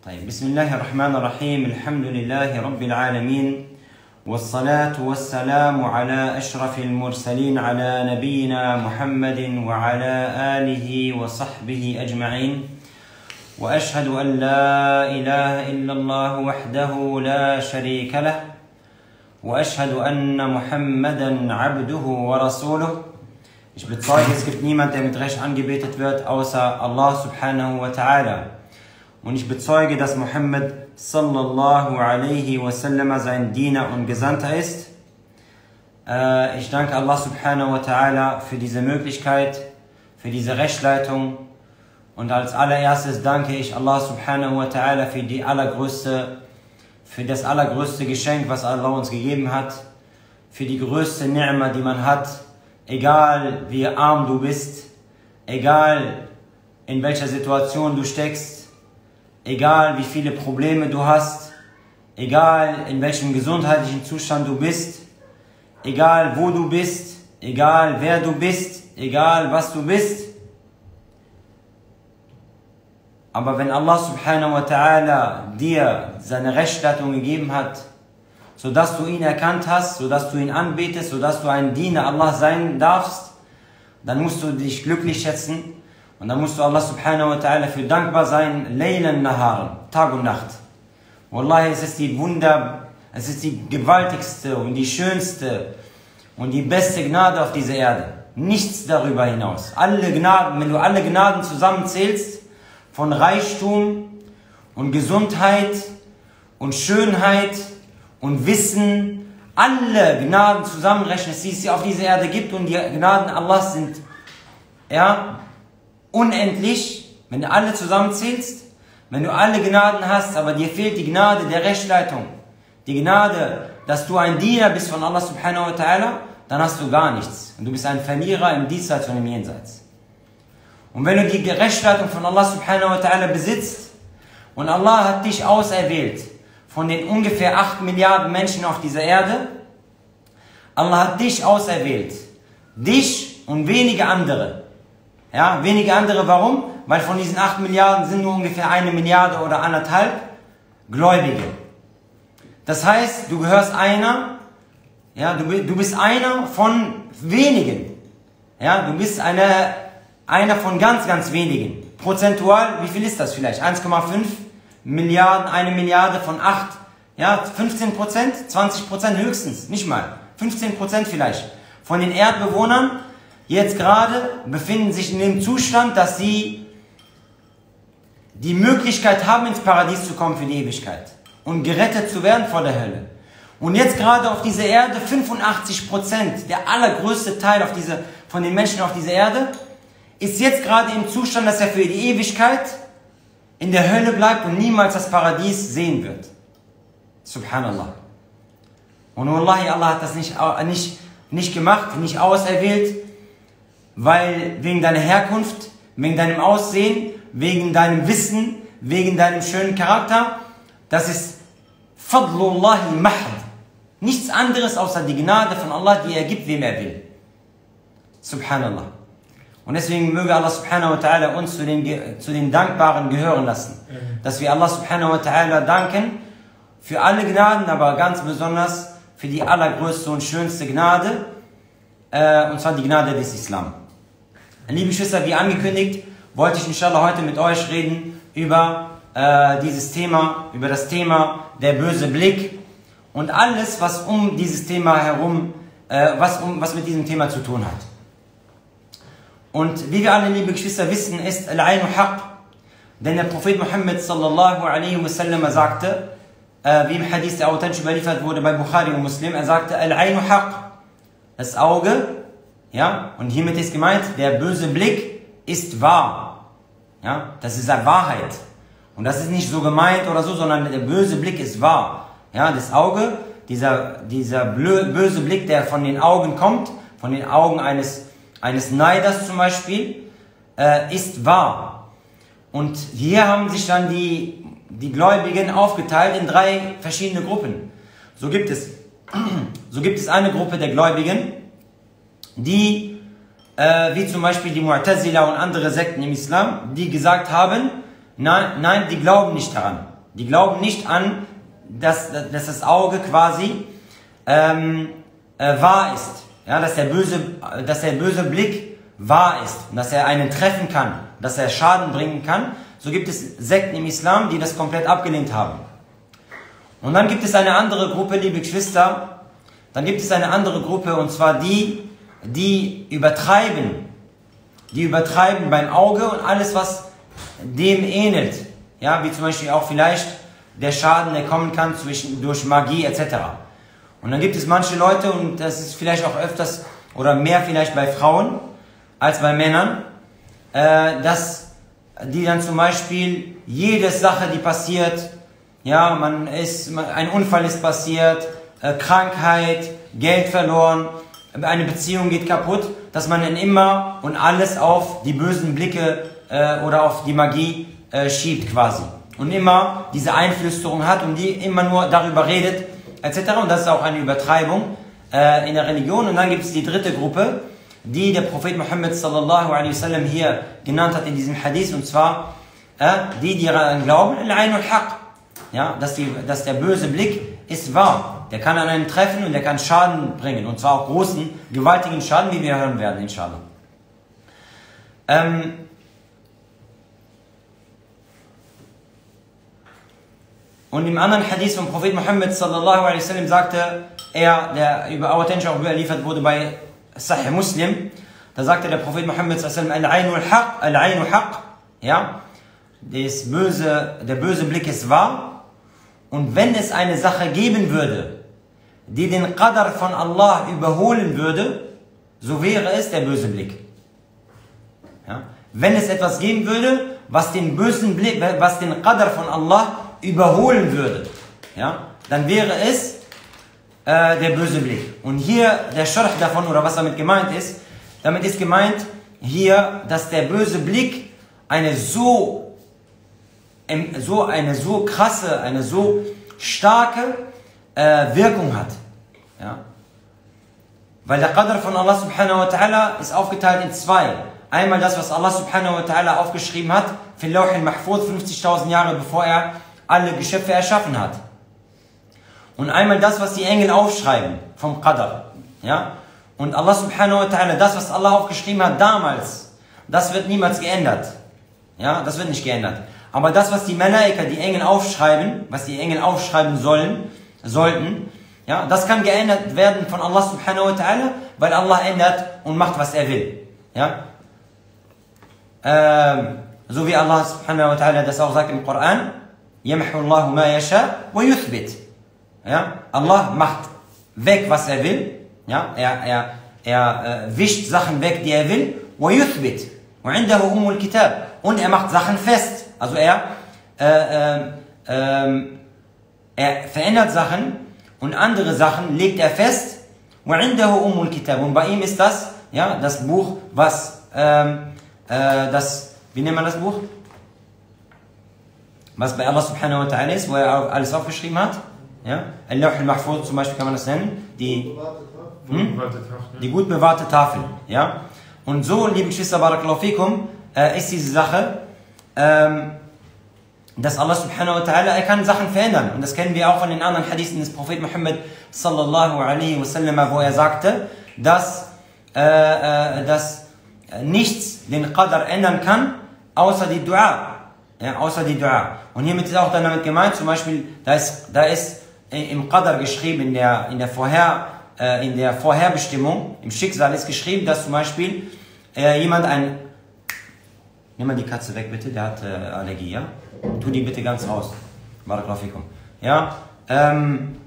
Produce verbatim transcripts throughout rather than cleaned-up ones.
طيب بسم الله الرحمن الرحيم الحمد لله رب العالمين والصلاة والسلام على أشرف المرسلين على نبينا محمد وعلى آله وصحبه أجمعين وأشهد أن لا إله إلا الله وحده لا شريك له وأشهد أن محمدا عبده ورسوله. Ich bezeuge, es gibt niemand, der mit Recht angebetet wird, außer Allah subhanahu wa ta'ala. Und ich bezeuge, dass Muhammad sallallahu alaihi wasallam sein Diener und Gesandter ist. Äh, ich danke Allah subhanahu wa ta'ala für diese Möglichkeit, für diese Rechtsleitung. Und als allererstes danke ich Allah subhanahu wa ta'ala für die allergrößte, für das allergrößte Geschenk, was Allah uns gegeben hat, für die größte Ni'ma, die man hat. Egal wie arm du bist, egal in welcher Situation du steckst, egal wie viele Probleme du hast, egal in welchem gesundheitlichen Zustand du bist, egal wo du bist, egal wer du bist, egal was du bist. Aber wenn Allah subhanahu wa ta'ala dir seine Rechtsleitung gegeben hat, sodass du ihn erkannt hast, sodass du ihn anbetest, sodass du ein Diener Allah sein darfst, dann musst du dich glücklich schätzen und dann musst du Allah subhanahu wa ta'ala für dankbar sein, Laylan Naharen, Tag und Nacht. Wallahi, es ist die Wunder, es ist die gewaltigste und die schönste und die beste Gnade auf dieser Erde. Nichts darüber hinaus. Alle Gnaden, wenn du alle Gnaden zusammenzählst, von Reichtum und Gesundheit und Schönheit und Wissen, alle Gnaden zusammenrechnest, die es auf dieser Erde gibt, und die Gnaden Allahs sind ja, unendlich, wenn du alle zusammenzählst, wenn du alle Gnaden hast, aber dir fehlt die Gnade der Rechtsleitung, die Gnade, dass du ein Diener bist von Allah subhanahu wa ta'ala, dann hast du gar nichts. Und du bist ein Verlierer im Diesseits und im Jenseits. Und wenn du die Rechtsleitung von Allah subhanahu wa ta'ala besitzt, und Allah hat dich auserwählt, von den ungefähr acht Milliarden Menschen auf dieser Erde, Allah hat dich auserwählt. Dich und wenige andere. Ja, wenige andere, warum? Weil von diesen acht Milliarden sind nur ungefähr eine Milliarde oder anderthalb Gläubige. Das heißt, du gehörst einer, ja, du, du bist einer von wenigen. Ja, du bist eine, einer von ganz, ganz wenigen. Prozentual, wie viel ist das vielleicht? eins Komma fünf Milliarden, eine Milliarde von acht, ja, fünfzehn Prozent, zwanzig Prozent höchstens, nicht mal, fünfzehn Prozent vielleicht. Von den Erdbewohnern jetzt gerade befinden sich in dem Zustand, dass sie die Möglichkeit haben, ins Paradies zu kommen für die Ewigkeit und gerettet zu werden vor der Hölle. Und jetzt gerade auf dieser Erde, fünfundachtzig Prozent, der allergrößte Teil auf diese, von den Menschen auf dieser Erde, ist jetzt gerade im Zustand, dass er für die Ewigkeit in der Hölle bleibt und niemals das Paradies sehen wird. Subhanallah. Und Wallahi, Allah hat das nicht, nicht, nicht gemacht, nicht auserwählt, weil wegen deiner Herkunft, wegen deinem Aussehen, wegen deinem Wissen, wegen deinem schönen Charakter. Das ist Fadlullahi Mahd. Nichts anderes außer die Gnade von Allah, die er gibt, wem er will. Subhanallah. Und deswegen möge Allah subhanahu wa ta'ala uns zu den, zu den Dankbaren gehören lassen. Dass wir Allah subhanahu wa ta'ala danken für alle Gnaden, aber ganz besonders für die allergrößte und schönste Gnade, äh, und zwar die Gnade des Islam. Liebe Geschwister, wie angekündigt, wollte ich inshallah heute mit euch reden über äh, dieses Thema, über das Thema der böse Blick und alles, was um dieses Thema herum, äh, was, um, was mit diesem Thema zu tun hat. Und wie wir alle, liebe Geschwister, wissen, ist Al-Ainu Haq. Denn der Prophet Muhammad sallallahu alaihi wasallam sagte, äh, wie im Hadith, der authentisch überliefert wurde bei Bukhari und Muslim, er sagte, Al-Ainu Haq, das Auge, ja, und hiermit ist gemeint, der böse Blick ist wahr. Ja, das ist eine Wahrheit. Und das ist nicht so gemeint oder so, sondern der böse Blick ist wahr. Ja, das Auge, dieser, dieser böse Blick, der von den Augen kommt, von den Augen eines eines Neiders zum Beispiel, äh, ist wahr. Und hier haben sich dann die, die Gläubigen aufgeteilt in drei verschiedene Gruppen. So gibt es, so gibt es eine Gruppe der Gläubigen, die, äh, wie zum Beispiel die Mu'tazila und andere Sekten im Islam, die gesagt haben, nein, nein, die glauben nicht daran. Die glauben nicht an, dass, dass das Auge quasi ähm, äh, wahr ist. Ja, dass der böse, dass der böse Blick wahr ist und dass er einen treffen kann, dass er Schaden bringen kann. So gibt es Sekten im Islam, die das komplett abgelehnt haben. Und dann gibt es eine andere Gruppe, liebe Geschwister, dann gibt es eine andere Gruppe, und zwar die, die übertreiben, die übertreiben beim Auge und alles, was dem ähnelt. Ja, wie zum Beispiel auch vielleicht der Schaden, der kommen kann zwischen, durch Magie et cetera. Und dann gibt es manche Leute, und das ist vielleicht auch öfters oder mehr vielleicht bei Frauen als bei Männern, äh, dass die dann zum Beispiel jede Sache, die passiert, ja, man ist, ein Unfall ist passiert, äh, Krankheit, Geld verloren, eine Beziehung geht kaputt, dass man dann immer und alles auf die bösen Blicke äh, oder auf die Magie äh, schiebt quasi. Und immer diese Einflüsterung hat und die immer nur darüber redet, et cetera. Und das ist auch eine Übertreibung äh, in der Religion. Und dann gibt es die dritte Gruppe, die der Prophet Muhammad sallallahu alaihi wasallam hier genannt hat in diesem Hadith, und zwar äh, die, die daran glauben, al-Ain al-Haq, ja, dass, die, dass der böse Blick ist wahr. Der kann an einen treffen und der kann Schaden bringen, und zwar auch großen, gewaltigen Schaden, wie wir hören werden, inshallah. Ähm, und im anderen Hadith vom Prophet Muhammad sallallahu alaihi wasallam sagte er, der über authentisch auch überliefert wurde bei Sahih Muslim, da sagte der Prophet Muhammad sallallahu alaihi wasallam, Al-Ainu al-Haq, Al-Ainu Haq, ja, das böse, der böse Blick ist wahr, und wenn es eine Sache geben würde, die den Qadar von Allah überholen würde, so wäre es der böse Blick. Ja? Wenn es etwas geben würde, was den bösen Blick, was den Qadar von Allah überholen würde, ja, dann wäre es äh, der böse Blick. Und hier der Scharh davon, oder was damit gemeint ist, damit ist gemeint hier, dass der böse Blick eine so, so eine so krasse, eine so starke äh, Wirkung hat. Ja? Weil der Qadr von Allah subhanahu wa ta'ala ist aufgeteilt in zwei. Einmal das, was Allah subhanahu wa ta'ala aufgeschrieben hat, für Lawh al-Mahfuz, fünfzigtausend Jahre bevor er alle Geschöpfe erschaffen hat. Und einmal das, was die Engel aufschreiben vom Qadr. Ja? Und Allah subhanahu wa ta'ala, das, was Allah aufgeschrieben hat damals, das wird niemals geändert. Ja, das wird nicht geändert. Aber das, was die Malaika, die Engel aufschreiben, was die Engel aufschreiben sollen, sollten, ja, das kann geändert werden von Allah subhanahu wa ta'ala, weil Allah ändert und macht, was er will. Ja? Ähm, so wie Allah subhanahu wa ta'ala das auch sagt im Koran, يَمْحُ اللَّهُ مَا يَشَاءُ وَيُثْبِتُ. Ja? Allah macht weg, was er will. Ja? Er, er, er äh, wischt Sachen weg, die er will. وَيُثْبِتُ. وَعِنْدَهُ أُمُّ الْكِتَابِ. Und er macht Sachen fest. Also er, äh, äh, äh, er verändert Sachen und andere Sachen legt er fest. وَعِنْدَهُ أُمُّ الْكِتَابِ. Und bei ihm ist das, ja, das Buch, was, ähm, äh, das, wie nennt man das Buch? Was bei Allah subhanahu wa ta'ala ist, wo er alles aufgeschrieben hat. Ja? Al-Lawh al-Mahfuz zum Beispiel kann man das nennen. Die, hm? die gut bewahrte Tafel. Ja? Und so, liebe Geschwister, barakallahu fikum, äh, ist diese Sache, ähm, dass Allah subhanahu wa ta'ala, er kann Sachen verändern. Und das kennen wir auch von den anderen Hadithen des Propheten Muhammad sallallahu alaihi wasallam, wo er sagte, dass, äh, äh, dass nichts den Qadr ändern kann, außer die Dua. Ja, außer die Dua. Und hiermit ist auch dann damit gemeint, zum Beispiel, da ist, da ist im Qadr geschrieben, in der, in der Vorher, äh, in der Vorherbestimmung, im Schicksal ist geschrieben, dass zum Beispiel äh, jemand ein, nimm mal die Katze weg bitte, der hat äh, Allergie, ja? Tu die bitte ganz raus. Barakallahu fikum. Ja, ähm,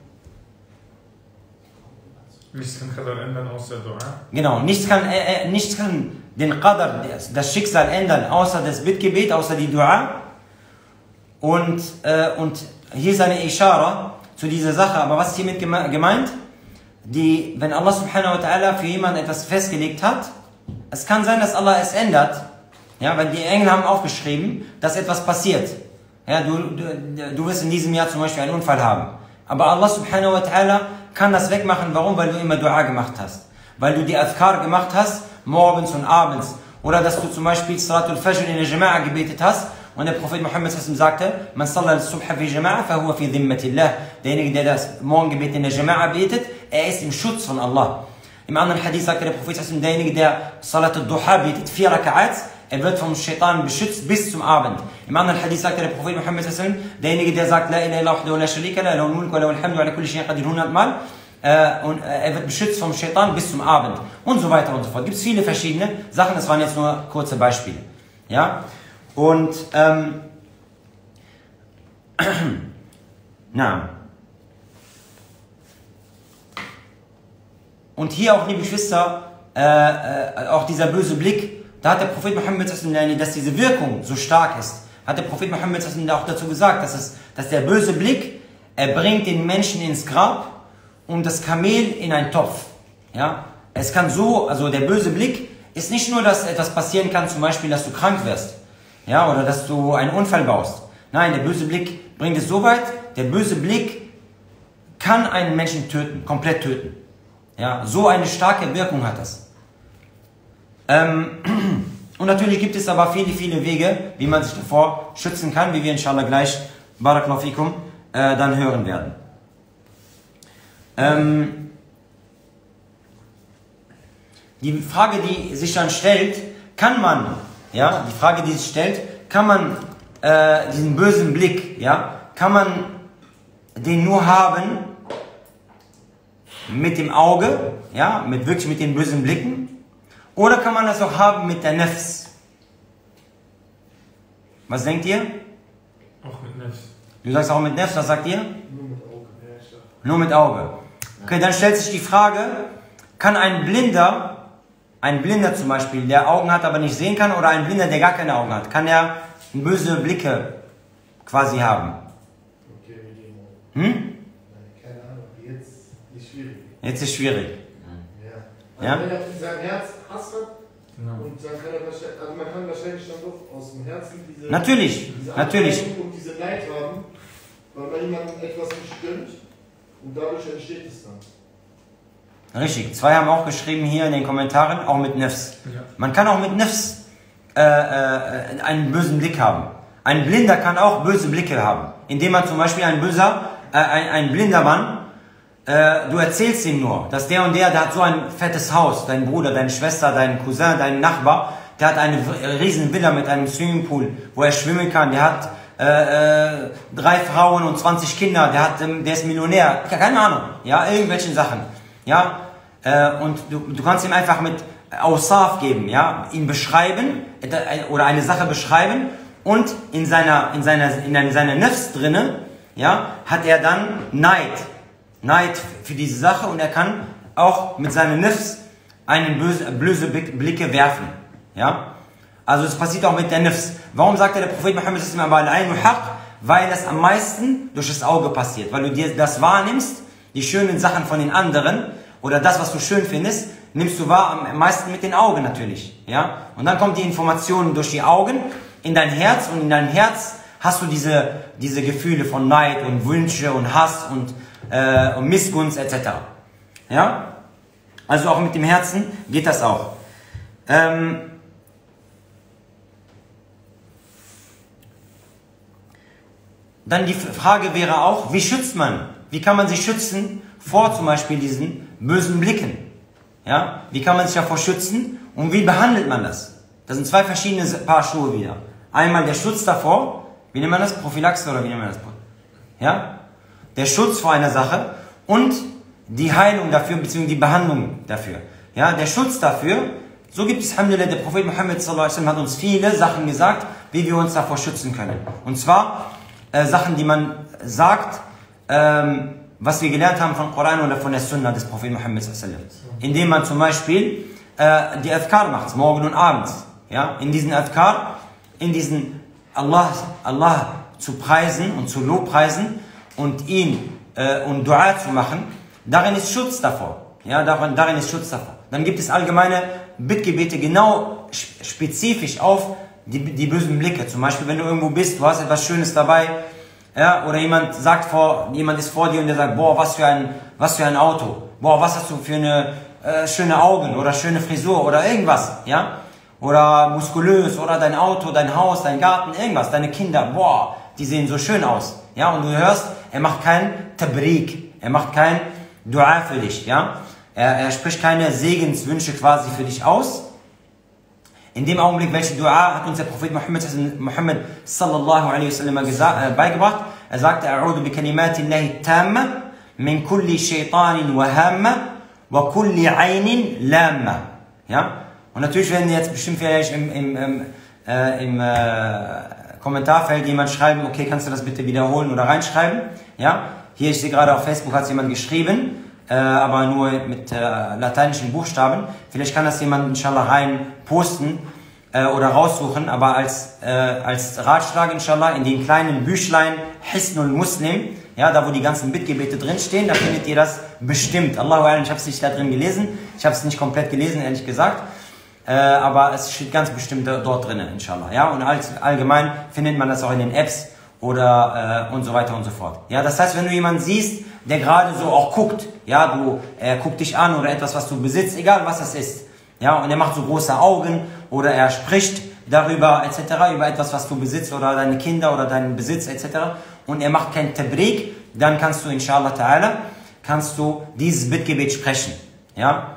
nichts kann Qadr ändern außer Dua. Genau, nichts kann, äh, äh, nichts kann den Qadr, das Schicksal ändern, außer das Bittgebet, außer die Dua. Und, äh, und hier ist eine Ishara zu dieser Sache. Aber was ist hiermit gemeint? Die, wenn Allah subhanahu wa ta'ala für jemanden etwas festgelegt hat, es kann sein, dass Allah es ändert. Ja, weil die Engel haben aufgeschrieben, dass etwas passiert. Ja, du, du, du wirst in diesem Jahr zum Beispiel einen Unfall haben. Aber Allah subhanahu wa ta'ala kann das wegmachen. Warum? Weil du immer Dua gemacht hast. Weil du die Adhkar gemacht hast, morgens und abends. Oder dass du zum Beispiel Salatul Fajr in der Jama'a gebetet hast Und der Prophet Muhammad sagte, man salla al-subha fi jama'a, fahuwa fi dhimmatillah. Derjenige, der das Morgengebet in der Jama'a betet, er ist im Schutz von Allah. Im anderen Hadith sagte der Prophet, derjenige, der Salat al-Duha betet, vier Raka'ats, er wird vom Shaitan beschützt bis zum Abend. Im anderen Hadith sagte der Prophet Muhammad, derjenige, der sagt, La ilaha illallah wa la sharika la, lahul mulku wa lahul hamdu wa ala kulli shay'in qadir hundert Mal, äh, und äh, er wird beschützt vom Shaitan bis zum Abend. Und so weiter und so fort. Gibt es viele verschiedene Sachen, das waren jetzt nur kurze Beispiele. Ja? Und, ähm, na. Und hier auch, liebe Geschwister, äh, äh, auch dieser böse Blick, da hat der Prophet Muhammad, dass diese Wirkung so stark ist, hat der Prophet Muhammad auch dazu gesagt, dass, es, dass der böse Blick, er bringt den Menschen ins Grab und das Kamel in einen Topf. Ja? Es kann so, also der böse Blick ist nicht nur, dass etwas passieren kann, zum Beispiel, dass du krank wirst, ja, oder dass du einen Unfall baust. Nein, der böse Blick bringt es so weit, der böse Blick kann einen Menschen töten, komplett töten. Ja? So eine starke Wirkung hat das. Ähm, und natürlich gibt es aber viele, viele Wege, wie man sich davor schützen kann, wie wir inshallah gleich, Barakallahu fikum, äh, dann hören werden. Ähm, die Frage, die sich dann stellt, kann man, ja, die Frage, die sich stellt, kann man äh, diesen bösen Blick, ja, kann man den nur haben mit dem Auge, ja, mit wirklich mit den bösen Blicken? Oder kann man das auch haben mit der Nafs? Was denkt ihr? Auch mit Nafs. Du sagst auch mit Nafs, was sagt ihr? Nur mit Auge. Ja, ich sag. Nur mit Auge. Okay, dann stellt sich die Frage, kann ein Blinder, ein Blinder zum Beispiel, der Augen hat, aber nicht sehen kann, oder ein Blinder, der gar keine Augen hat, kann er böse Blicke quasi haben? Okay, mit dem Auge. Hm? Nein, keine Ahnung. Jetzt ist schwierig. Jetzt ist schwierig. Ja. Ja? Also wenn er sein Herz Hass hat, Genau. und dann kann er wahrscheinlich, also man kann wahrscheinlich dann doch aus dem Herzen diese, Natürlich, diese natürlich. Ablehnung und diese Neid haben, weil man jemandem etwas nicht gönnt und dadurch entsteht es dann. Richtig. Zwei haben auch geschrieben hier in den Kommentaren, auch mit Nafs. Ja. Man kann auch mit Nafs äh, äh, einen bösen Blick haben. Ein Blinder kann auch böse Blicke haben. Indem man zum Beispiel ein böser, äh, ein, ein blinder Mann, äh, du erzählst ihm nur, dass der und der, der hat so ein fettes Haus, dein Bruder, deine Schwester, dein Cousin, dein Nachbar, der hat eine riesen Villa mit einem Swimmingpool, wo er schwimmen kann, der hat äh, äh, drei Frauen und zwanzig Kinder, der, hat, ähm, der ist Millionär, keine Ahnung, ja, irgendwelchen Sachen, ja, äh, und du, du kannst ihm einfach mit Ausaf geben, ja, ihn beschreiben, oder eine Sache beschreiben, und in seiner, in seiner, in seiner Nafs drinne, ja, hat er dann Neid, Neid für diese Sache, und er kann auch mit seinen Nafs einen böse, böse Blicke werfen. Ja? Also es passiert auch mit der Nafs. Warum sagte der Prophet Muhammad aber al-Ainu haq? Weil das am meisten durch das Auge passiert. Weil du dir das wahrnimmst, die schönen Sachen von den anderen, oder das, was du schön findest, nimmst du wahr am meisten mit den Augen natürlich. Ja? Und dann kommt die Information durch die Augen in dein Herz, und in dein Herz hast du diese, diese Gefühle von Neid und Wünsche und Hass und Äh, und Missgunst et cetera. Ja? Also auch mit dem Herzen geht das auch. Ähm Dann die Frage wäre auch, wie schützt man? Wie kann man sich schützen vor zum Beispiel diesen bösen Blicken? Ja? Wie kann man sich davor schützen und wie behandelt man das? Das sind zwei verschiedene Paar Schuhe wieder. Einmal der Schutz davor, wie nennt man das? Prophylaxe oder wie nennt man das? Ja? Der Schutz vor einer Sache und die Heilung dafür, beziehungsweise die Behandlung dafür. Ja, der Schutz dafür, so gibt es, alhamdulillah, der Prophet Muhammad sallallahu alaihi wasallam hat uns viele Sachen gesagt, wie wir uns davor schützen können. Und zwar äh, Sachen, die man sagt, ähm, was wir gelernt haben vom Koran oder von der Sunna des Propheten Muhammad sallallahu alaihi wasallam. Indem man zum Beispiel äh, die Adhkar macht, morgen und abends. Ja, in diesen Adhkar, in diesen Allah, Allah zu preisen und zu lobpreisen, und ihn äh, und Dua zu machen, darin ist Schutz davor. Ja, darin, darin ist Schutz davor. Dann gibt es allgemeine Bittgebete genau spezifisch auf die, die bösen Blicke. Zum Beispiel, wenn du irgendwo bist, du hast etwas Schönes dabei, ja, oder jemand sagt vor, jemand ist vor dir und der sagt, boah, was für ein, was für ein Auto, boah, was hast du für eine äh, schöne Augen oder schöne Frisur oder irgendwas, ja. oder muskulös oder dein Auto, dein Haus, dein Garten, irgendwas, deine Kinder, boah, die sehen so schön aus. Ja, und du hörst, er macht kein Tabrik, er macht kein Dua für dich, ja. Er, er spricht keine Segenswünsche quasi für dich aus. In dem Augenblick, welche Dua hat uns der Prophet Muhammad, Muhammad sallallahu alaihi wasallam gesagt, äh, beigebracht. Er sagte, A'udhu bi kalimatillahi tamma min kulli shaytanin wa hamma wa kulli aynin lamma. Ja? Und natürlich werden jetzt bestimmt vielleicht im, im, im, äh, im äh, Kommentarfeld jemand schreiben, okay, kannst du das bitte wiederholen oder reinschreiben? Ja? Hier, ich sehe gerade auf Facebook, hat es jemand geschrieben, äh, aber nur mit äh, lateinischen Buchstaben. Vielleicht kann das jemand inshallah rein posten äh, oder raussuchen, aber als, äh, als Ratschlag inshallah in den kleinen Büchlein Hisnul Muslim, ja, da wo die ganzen Bittgebete drinstehen, da findet ihr das bestimmt. Allahu A'lam, ich habe es nicht da drin gelesen, ich habe es nicht komplett gelesen, ehrlich gesagt. Äh, aber es steht ganz bestimmt dort drin, inshallah. Ja? Und als, allgemein findet man das auch in den Apps oder äh, und so weiter und so fort. Ja? Das heißt, wenn du jemanden siehst, der gerade so auch guckt, ja, du, er guckt dich an oder etwas, was du besitzt, egal was das ist, ja, und er macht so große Augen oder er spricht darüber et cetera, über etwas, was du besitzt oder deine Kinder oder deinen Besitz et cetera und er macht kein Tabrik, dann kannst du inshallah ta'ala, kannst du dieses Bittgebet sprechen. Ja?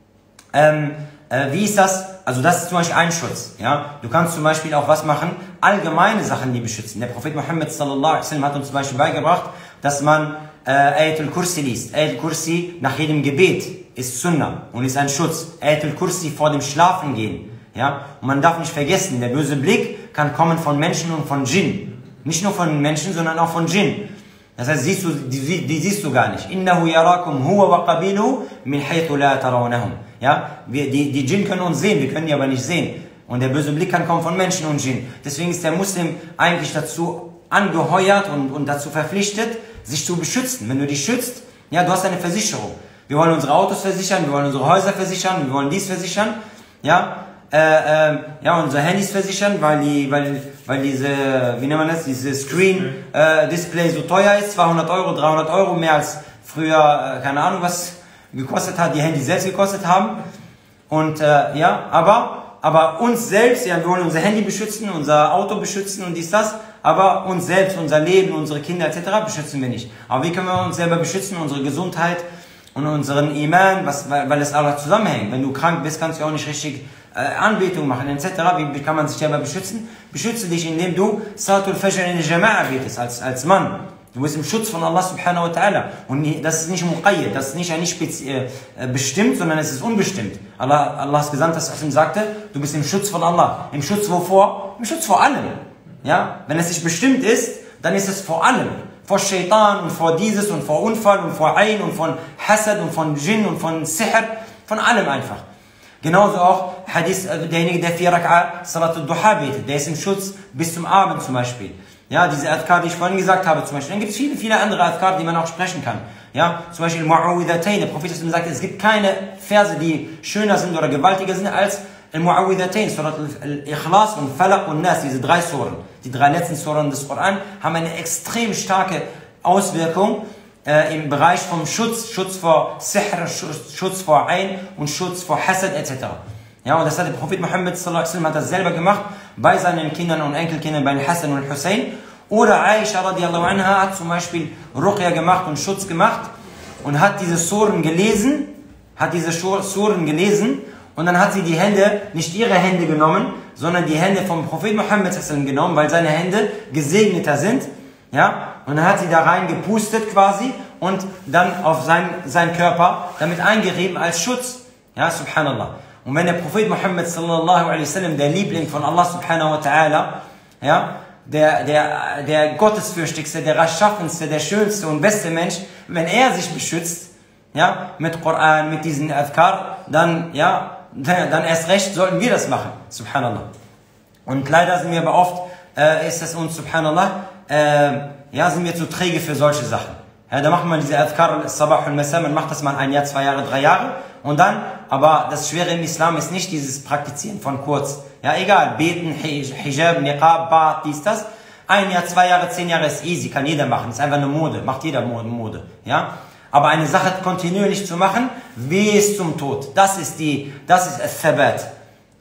Ähm, Äh, wie ist das? Also das ist zum Beispiel ein Schutz. Ja? Du kannst zum Beispiel auch was machen, allgemeine Sachen, die beschützen. Der Prophet Muhammad sallallahu alaihi wasallam hat uns zum Beispiel beigebracht, dass man äh, Ayatul Kursi liest. Ayatul Kursi nach jedem Gebet ist Sunnah und ist ein Schutz. Ayatul Kursi vor dem Schlafengehen. Ja? Und man darf nicht vergessen, der böse Blick kann kommen von Menschen und von Djinn. Nicht nur von Menschen, sondern auch von Djinn. Das heißt, siehst du, die, die siehst du gar nicht. Innahu yarakum huwa wa qabiluhu min haythu la tarawnahum. Ja, wir, die, die Djinn können uns sehen, wir können die aber nicht sehen. Und der böse Blick kann kommen von Menschen und Djinn. Deswegen ist der Muslim eigentlich dazu angeheuert und, und dazu verpflichtet, sich zu beschützen. Wenn du dich schützt, ja, du hast eine Versicherung. Wir wollen unsere Autos versichern, wir wollen unsere Häuser versichern, wir wollen dies versichern, ja, äh, äh, ja, unsere Handys versichern, weil die, weil, weil diese, wie nennt man das, diese Screen äh, Display so teuer ist, zweihundert Euro, dreihundert Euro, mehr als früher, äh, keine Ahnung was gekostet hat, die Handys selbst gekostet haben. Und äh, ja, aber, aber uns selbst, ja, wir wollen unser Handy beschützen, unser Auto beschützen und dies, das, aber uns selbst, unser Leben, unsere Kinder et cetera beschützen wir nicht. Aber wie können wir uns selber beschützen, unsere Gesundheit und unseren Iman, was, weil, weil es alles zusammenhängt. Wenn du krank bist, kannst du auch nicht richtig äh, Anbetung machen et cetera. Wie, wie kann man sich selber beschützen? Beschütze dich, indem du Salatul Fajr in der Jama'a betest, als, als Mann. Du bist im Schutz von Allah subhanahu wa ta'ala. Und das ist nicht muqayyad, das ist nicht, nicht äh, bestimmt, sondern es ist unbestimmt. Allah, Allahs Gesandter sagte, du bist im Schutz von Allah. Im Schutz wovor? Im Schutz vor allem. Ja? Wenn es nicht bestimmt ist, dann ist es vor allem. Vor Shaitan und vor dieses und vor Unfall und vor Ain und von Hasad und von Jinn und von Sihr. Von allem einfach. Genauso auch Hadith, derjenige, der vier Rak'a Salatul Duha betet, der ist im Schutz bis zum Abend zum Beispiel. Ja, diese Adhkar, die ich vorhin gesagt habe, zum Beispiel. Dann gibt es viele, viele andere Adhkar, die man auch sprechen kann. Ja, zum Beispiel Mu'awwidhatayn. Der Prophet sagt, es gibt keine Verse, die schöner sind oder gewaltiger sind als Mu'awwidhatayn. Surat al-Ikhlas und Falaq und Nas, diese drei Suren. Die drei letzten Suren des Koran haben eine extrem starke Auswirkung äh, im Bereich vom Schutz. Schutz vor Sihr, Schutz, Schutz vor Ain und Schutz vor Hasad et cetera. Ja, und das hat der Prophet Muhammad sallallahu alaihi wasallam hat das selber gemacht bei seinen Kindern und Enkelkindern, bei Hassan und Hussein. Oder Aisha radiallahu anha hat zum Beispiel Ruqya gemacht und Schutz gemacht und hat diese Suren gelesen, hat diese Suren gelesen und dann hat sie die Hände, nicht ihre Hände genommen, sondern die Hände vom Prophet Muhammad sallallahu alaihi wasallam genommen, weil seine Hände gesegneter sind. Ja, und dann hat sie da rein gepustet quasi und dann auf sein, seinen Körper damit eingerieben als Schutz. Ja, subhanallah. Und wenn der Prophet Muhammad sallallahu alaihi wasallam, der Liebling von Allah subhanahu wa ta'ala, ja, der, der, der Gottesfürchtigste, der Rechtschaffenste, der schönste und beste Mensch, wenn er sich beschützt, ja, mit Koran, mit diesen Adhkar, dann, ja, dann erst recht sollten wir das machen, subhanallah. Und leider sind wir aber oft, äh, ist es uns, subhanallah, äh, ja, sind wir zu träge für solche Sachen. Ja, da macht man diese Adhkar al-Sabah al-Masa, man macht das mal ein Jahr, zwei Jahre, drei Jahre und dann, aber das Schwere im Islam ist nicht dieses Praktizieren von kurz. Ja, egal, beten, Hijab, Niqab, Bart, dies, das. Ein Jahr, zwei Jahre, zehn Jahre ist easy, kann jeder machen, ist einfach eine Mode, macht jeder Mode, ja. Aber eine Sache kontinuierlich zu machen, bis zum Tod, das ist die, das ist Al-Thabat.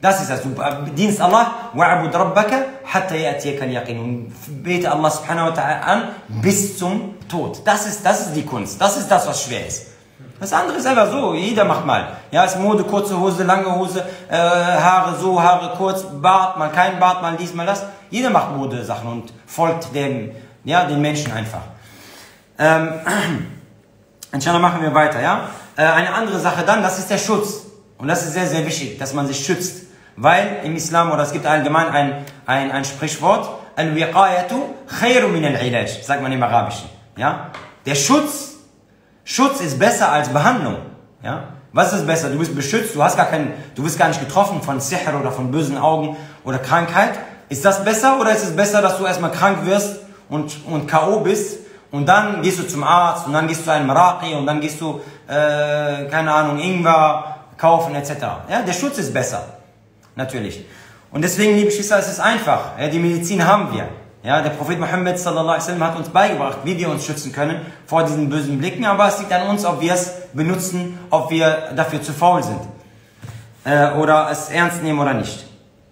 Das ist das. Du dienst Allah, wa'abud rabbaka hatta ya'tiyaka al-yaqin. Und bete Allah subhanahu wa ta'ala an bis zum Tod. Das ist, das ist die Kunst. Das ist das, was schwer ist. Das andere ist einfach so, jeder macht mal. Ja, ist Mode, kurze Hose, lange Hose, äh, Haare so, Haare kurz, Bart, mal kein Bart, mal dies, mal das. Jeder macht Modesachen und folgt dem, ja, den Menschen einfach. Ähm, inshallah machen wir weiter, ja. Äh, eine andere Sache dann, das ist der Schutz. Und das ist sehr, sehr wichtig, dass man sich schützt. Weil im Islam, oder es gibt allgemein ein, ein, ein Sprichwort, Al-Wiqayatu khayru min al-Ilaj, sagt man im Arabischen. Ja? Der Schutz, Schutz ist besser als Behandlung. Ja? Was ist besser? Du bist beschützt, du hast gar keinen, du bist gar nicht getroffen von Sihr oder von bösen Augen oder Krankheit. Ist das besser oder ist es besser, dass du erstmal krank wirst und, und K O bist und dann gehst du zum Arzt und dann gehst du zu einem Maraqi und dann gehst du, äh, keine Ahnung, Ingwer kaufen et cetera. Ja? Der Schutz ist besser. Natürlich. Und deswegen, liebe Geschwister, es ist einfach. Ja, die Medizin haben wir. Ja, der Prophet Muhammad sallallahu alaihi wasallam hat uns beigebracht, wie wir uns schützen können vor diesen bösen Blicken. Aber es liegt an uns, ob wir es benutzen, ob wir dafür zu faul sind. Äh, oder es ernst nehmen oder nicht.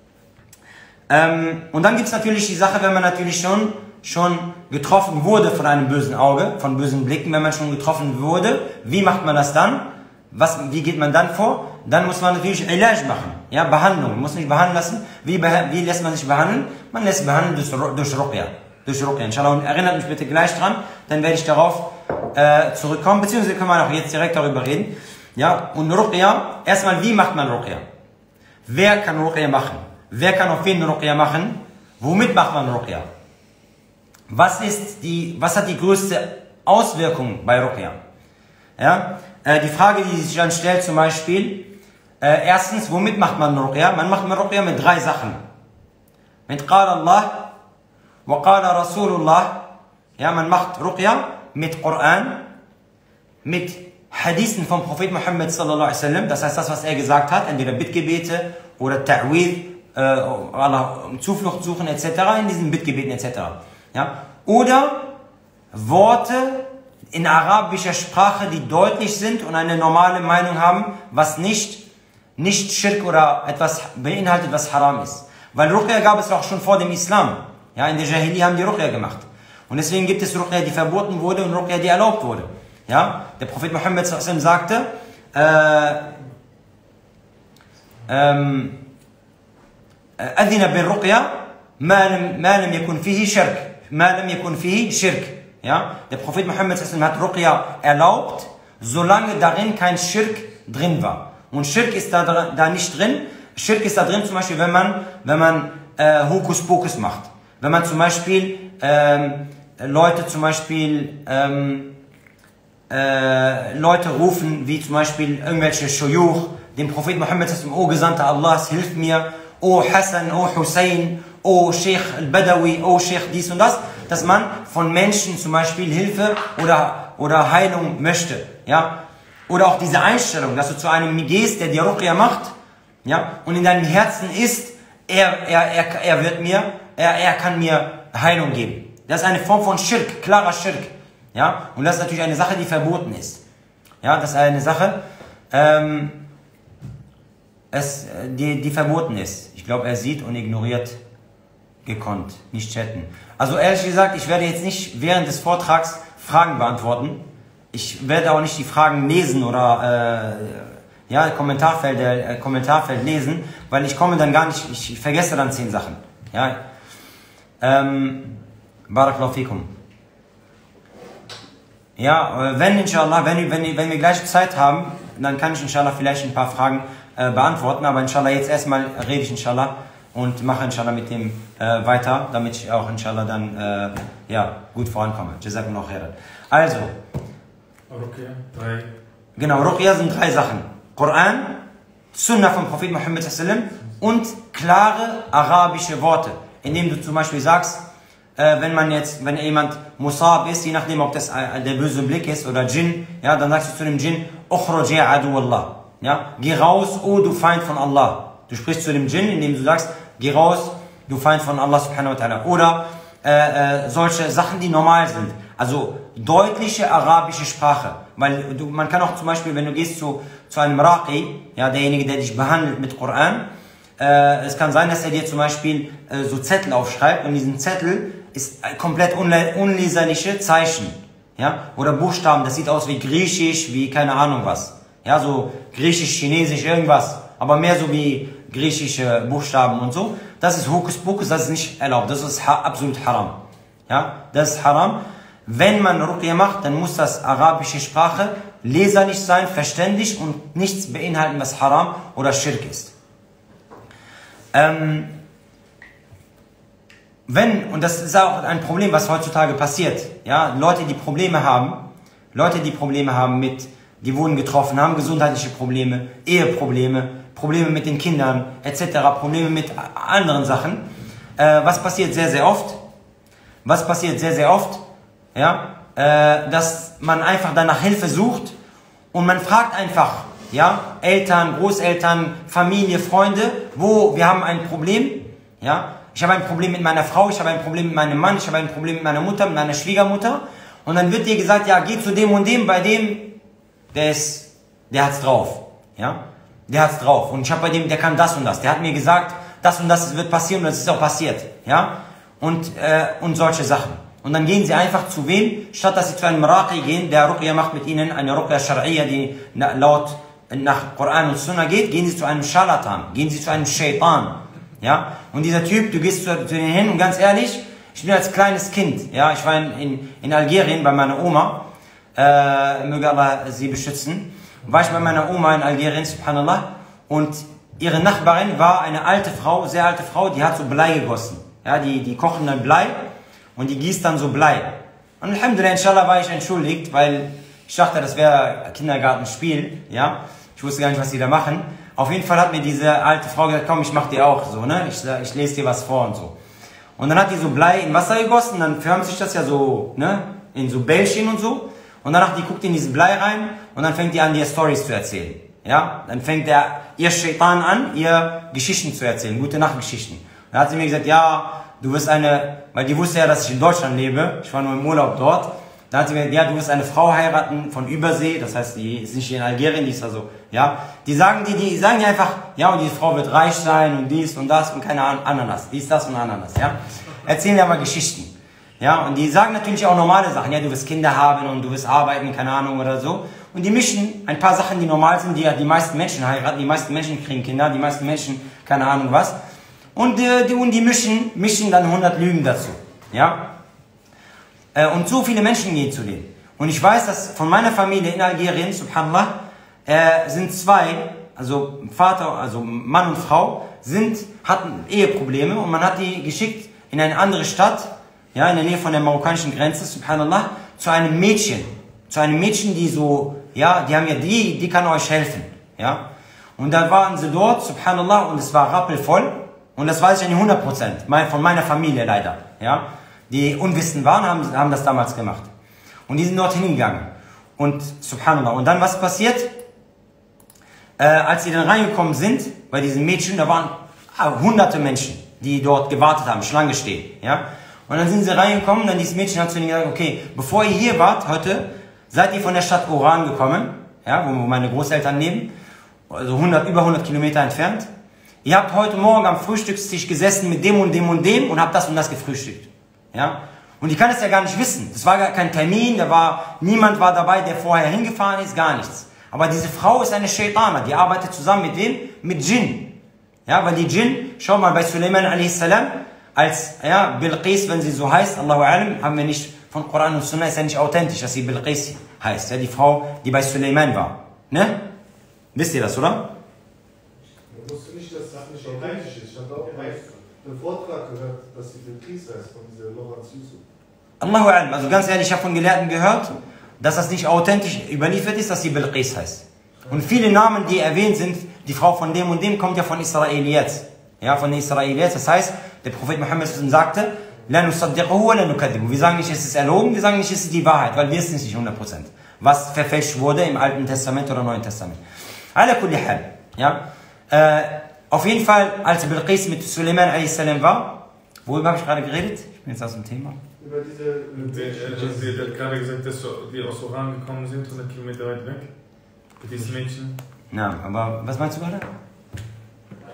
Ähm, und dann gibt es natürlich die Sache, wenn man natürlich schon, schon getroffen wurde von einem bösen Auge, von bösen Blicken, wenn man schon getroffen wurde, wie macht man das dann? Was, wie geht man dann vor? Dann muss man natürlich Ilaj machen, ja, Behandlung. Man muss nicht behandeln lassen. Wie, wie lässt man sich behandeln? Man lässt sich behandeln durch, durch Ruqya. Durch Ruqya, inshallah. Und erinnert mich bitte gleich dran, dann werde ich darauf äh, zurückkommen. Beziehungsweise können wir auch jetzt direkt darüber reden. Ja, und Ruqya, erstmal, wie macht man Ruqya? Wer kann Ruqya machen? Wer kann auf wen Ruqya machen? Womit macht man Ruqya? Was ist die, was hat die größte Auswirkung bei Ruqya? Ja, äh, die Frage, die sich dann stellt, zum Beispiel, äh, erstens, womit macht man Ruqya? Man macht Ruqya mit drei Sachen. Mit Qala Allah wa Qala Rasulullah. Ja, man macht Ruqya mit Koran, mit Hadithen vom Prophet Muhammad sallallahu alaihi wasallam. Das heißt, das, was er gesagt hat, entweder Bittgebete oder Ta'wid, äh, Allah, Zuflucht suchen et cetera in diesen Bittgebeten et cetera. Ja, oder Worte in arabischer Sprache, die deutlich sind und eine normale Meinung haben, was nicht nicht Schirk oder etwas beinhaltet, was haram ist. Weil Ruqya gab es auch schon vor dem Islam. Ja, in der Jahili haben die Ruqya gemacht. Und deswegen gibt es Ruqya, die verboten wurde und Ruqya, die erlaubt wurde. Ja, der Prophet Muhammad sallallahu alaihi wasallam sagte, ähm, أذن بالرقية ما لم ما لم يكن فيه شرك ما لم يكن فيه شرك. Ja, der Prophet Muhammad sallallahu alaihi wasallam hat Ruqya erlaubt, solange darin kein Schirk drin war. Und Schirk ist da, da nicht drin. Schirk ist da drin zum Beispiel, wenn man, wenn man äh, Hokuspokus macht. Wenn man zum Beispiel ähm, Leute zum Beispiel ähm, äh, Leute rufen, wie zum Beispiel irgendwelche Shuyuch, dem Prophet Muhammad sallallahu alaihi wasallam, O Gesandter Allahs, hilf mir, O Hassan, O Hussein, O Sheikh al-Badawi, O Sheikh dies und das, dass man von Menschen zum Beispiel Hilfe oder, oder Heilung möchte. Ja? Oder auch diese Einstellung, dass du zu einem gehst, der dir Ruqya macht, ja, und in deinem Herzen ist, er, er, er, er wird mir, er, er kann mir Heilung geben. Das ist eine Form von Schirk, klarer Schirk. Ja? Und das ist natürlich eine Sache, die verboten ist. Ja, das ist eine Sache, ähm, es, die, die verboten ist. Ich glaube, er sieht und ignoriert gekonnt, nicht chatten. Also ehrlich gesagt, ich werde jetzt nicht während des Vortrags Fragen beantworten. Ich werde auch nicht die Fragen lesen oder äh, ja, Kommentarfeld, äh, Kommentarfeld lesen, weil ich komme dann gar nicht, ich vergesse dann zehn Sachen. Ja. Ähm, Barakallahu fikum. Ja, wenn inshallah, wenn, wenn, wenn wir gleich Zeit haben, dann kann ich inshallah vielleicht ein paar Fragen äh, beantworten, aber inshallah jetzt erstmal rede ich inshallah und mache inshallah mit dem äh, weiter, damit ich auch inshallah dann äh, ja, gut vorankomme. Jazakumullahu khairan. Also, Ruqya, drei. Genau, Ruqya sind drei Sachen. Koran, Sunna vom Prophet Muhammad sallallahu alaihi wasallam und klare arabische Worte. Indem du zum Beispiel sagst, äh, wenn man jetzt, wenn jemand Musab ist, je nachdem ob das äh, der böse Blick ist oder Djinn, ja, dann sagst du zu dem Djinn, Ukhruj ya adu Allah. Ja, geh raus, oh du Feind von Allah. Du sprichst zu dem Djinn, indem du sagst, geh raus, du Feind von Allah subhanahu wa ta'ala. Oder äh, äh, solche Sachen, die normal sind. Also deutliche arabische Sprache. Weil du, man kann auch zum Beispiel, wenn du gehst zu, zu einem Raqi, ja, derjenige, der dich behandelt mit Koran, äh, es kann sein, dass er dir zum Beispiel äh, so Zettel aufschreibt und diesen Zettel ist komplett unle unleserliche Zeichen, ja, oder Buchstaben, das sieht aus wie Griechisch, wie keine Ahnung was, ja, so Griechisch, Chinesisch, irgendwas, aber mehr so wie griechische Buchstaben und so. Das ist Hokuspokus, das ist nicht erlaubt, das ist ha absolut haram, ja, das ist haram. Wenn man Ruqya macht, dann muss das arabische Sprache leserlich sein, verständlich und nichts beinhalten, was haram oder Schirk ist. Ähm, wenn, und das ist auch ein Problem, was heutzutage passiert, ja, Leute, die Probleme haben, Leute, die Probleme haben mit, die wurden getroffen, haben gesundheitliche Probleme, Eheprobleme, Probleme mit den Kindern, et cetera, Probleme mit anderen Sachen. Äh, was passiert sehr, sehr oft? Was passiert sehr, sehr oft? Ja, äh, dass man einfach danach Hilfe sucht und man fragt einfach, ja, Eltern, Großeltern, Familie, Freunde, wo wir haben ein Problem, ja, ich habe ein Problem mit meiner Frau, ich habe ein Problem mit meinem Mann, ich habe ein Problem mit meiner Mutter, mit meiner Schwiegermutter und dann wird dir gesagt, ja, geh zu dem und dem, bei dem, der ist, der hat's drauf, ja, der hat's drauf und ich habe bei dem, der kann das und das, der hat mir gesagt, das und das wird passieren und das ist auch passiert, ja, und, äh, und solche Sachen. Und dann gehen sie einfach zu wem? Statt dass sie zu einem Raqi gehen, der Ruqya macht mit ihnen, eine Ruqya Shar'iyya, die laut nach Koran und Sunna geht, gehen sie zu einem Scharlatan, gehen sie zu einem Shaitan. Ja? Und dieser Typ, du gehst zu, zu denen hin und ganz ehrlich, ich bin als kleines Kind, ja, ich war in, in, in Algerien bei meiner Oma, äh, möge Allah sie beschützen, war ich bei meiner Oma in Algerien, subhanallah, und ihre Nachbarin war eine alte Frau, sehr alte Frau, die hat so Blei gegossen. Ja, die, die kochen dann Blei. Und die gießt dann so Blei. Und Alhamdulillah, inshallah war ich entschuldigt, weil ich dachte, das wäre Kindergartenspiel, ja. Ich wusste gar nicht, was die da machen. Auf jeden Fall hat mir diese alte Frau gesagt, komm, ich mach dir auch so, ne. Ich, ich lese dir was vor und so. Und dann hat die so Blei in Wasser gegossen, dann förmt sich das ja so, ne, in so Bällchen und so. Und danach, die guckt in dieses Blei rein und dann fängt die an, dir Storys zu erzählen. Ja, dann fängt der, ihr Shaitan an, ihr Geschichten zu erzählen, gute Nachtgeschichten. Dann hat sie mir gesagt, ja, du wirst eine, weil die wusste ja, dass ich in Deutschland lebe, ich war nur im Urlaub dort, dann hat sie mir gesagt, ja, du wirst eine Frau heiraten von Übersee, das heißt, die ist nicht in Algerien, die ist also, ja, die sagen die, die sagen die einfach, ja, und diese Frau wird reich sein und dies und das und keine Ahnung, Ananas, dies, das und Ananas, ja, erzählen ja mal Geschichten, ja, und die sagen natürlich auch normale Sachen, ja, du wirst Kinder haben und du wirst arbeiten, keine Ahnung oder so, und die mischen ein paar Sachen, die normal sind, die ja die meisten Menschen heiraten, die meisten Menschen kriegen Kinder, die meisten Menschen, keine Ahnung was. Und die, die, und die mischen, mischen dann hundert Lügen dazu. Ja? Äh, und so viele Menschen gehen zu denen. Und ich weiß, dass von meiner Familie in Algerien, subhanallah, äh, sind zwei, also Vater, also Mann und Frau, sind, hatten Eheprobleme und man hat die geschickt in eine andere Stadt, ja, in der Nähe von der marokkanischen Grenze, subhanallah, zu einem Mädchen. Zu einem Mädchen, die so, ja, die haben ja die, die kann euch helfen. Ja? Und dann waren sie dort, subhanallah, und es war rappelvoll. Und das weiß ich ja nicht hundert Prozent, von meiner Familie leider, ja. Die unwissend waren, haben, haben das damals gemacht. Und die sind dort hingegangen. Und subhanallah. Und dann was passiert? Äh, als sie dann reingekommen sind, bei diesen Mädchen, da waren ah, hunderte Menschen, die dort gewartet haben, Schlange stehen, ja. Und dann sind sie reingekommen, dann dieses Mädchen hat zu ihnen gesagt, okay, bevor ihr hier wart heute, seid ihr von der Stadt Oran gekommen, ja, wo meine Großeltern leben, also hundert, über hundert Kilometer entfernt. Ihr habt heute Morgen am Frühstückstisch gesessen mit dem und dem und dem und habt das und das gefrühstückt. Ja? Und ich kann es ja gar nicht wissen. Das war gar kein Termin, da war, niemand war dabei, der vorher hingefahren ist, gar nichts. Aber diese Frau ist eine Shaitana, die arbeitet zusammen mit wem? Mit Djinn. Ja, weil die Djinn, schau mal, bei Suleiman a s, als, ja, Bilqis, wenn sie so heißt, Allahu Alam, haben wir nicht, von Koran und Sunna ist ja nicht authentisch, dass sie Bilqis heißt. Ja, die Frau, die bei Suleiman war. Ne? Wisst ihr das, oder? Ich wusste nicht, dass das nicht authentisch ist. Ich habe auch einen Vortrag gehört, dass sie Bilqis heißt, von dieser Lorenz Yusuf. Allahu Alam, also ganz ehrlich, ich habe von Gelehrten gehört, dass das nicht authentisch überliefert ist, dass sie Bilqis heißt. Und viele Namen, die erwähnt sind, die Frau von dem und dem, kommt ja von Israeliyat. Ja, von den Israeliyat. Das heißt, der Prophet Muhammad sagte, La nusaddiquhu wa la nukadibu. Wir sagen nicht, es ist erlogen, wir sagen nicht, es ist die Wahrheit, weil wir wissen es nicht hundert Prozent. Was verfälscht wurde im Alten Testament oder Neuen Testament. Ala kulli hal. Ja. Äh, auf jeden Fall, als Bilqis mit Suleiman a s war, worüber habe ich gerade geredet? Ich bin jetzt aus dem Thema. Über diese... Sie hat gerade gesagt, dass die aus Oran gekommen sind, hundert Kilometer weit weg. Mit diesen Mädchen. Na, aber was meinst du gerade?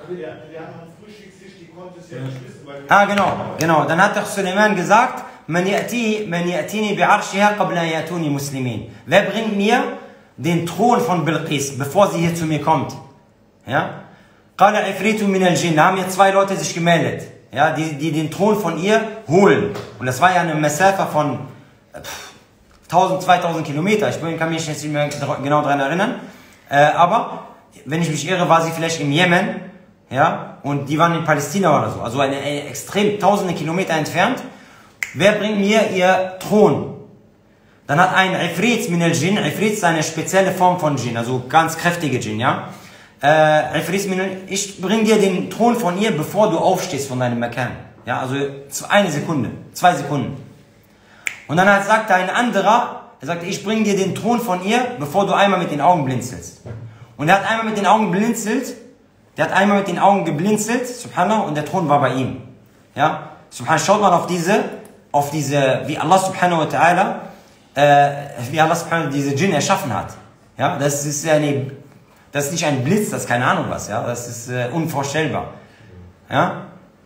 Also der, der hat am Frühstückstisch, die konnte es ja nicht wissen, weil... Ah, genau, genau. Dann hat doch Suleiman gesagt, Man ya'ti, man ya'tini bi'arshiha qabla an ya'tuni muslimin. Wer bringt mir den Thron von Bilqis, bevor sie hier zu mir kommt? Ja? Qala ifritu min al-jinn. Da haben hier zwei Leute sich gemeldet, ja, die, die den Thron von ihr holen. Und das war ja eine Masafa von pff, tausend, zweitausend Kilometer. Ich kann mich jetzt nicht mehr genau daran erinnern. Äh, aber, wenn ich mich irre, war sie vielleicht im Jemen, ja, und die waren in Palästina oder so. Also eine, eine extrem tausende Kilometer entfernt. Wer bringt mir ihr Thron? Dann hat ein Ifrit min al-Jinn, Ifrit ist eine spezielle Form von Jinn, also ganz kräftige Jinn, ja. Äh, Ifrit min al- ich bring dir den Thron von ihr, bevor du aufstehst von deinem Makan. Ja, also eine Sekunde, zwei Sekunden. Und dann hat, sagte ein anderer, er sagte, ich bring dir den Thron von ihr, bevor du einmal mit den Augen blinzelst. Und er hat einmal mit den Augen blinzelt, der hat einmal mit den Augen geblinzelt, subhanallah, und der Thron war bei ihm. Ja, subhanallah, schaut mal auf diese, auf diese, wie Allah subhanahu wa ta'ala, äh, wie Allah subhanahu wa ta'ala diese Djinn erschaffen hat. Ja, das ist eine, das ist nicht ein Blitz, das ist keine Ahnung was, ja, das ist äh, unvorstellbar. Ja?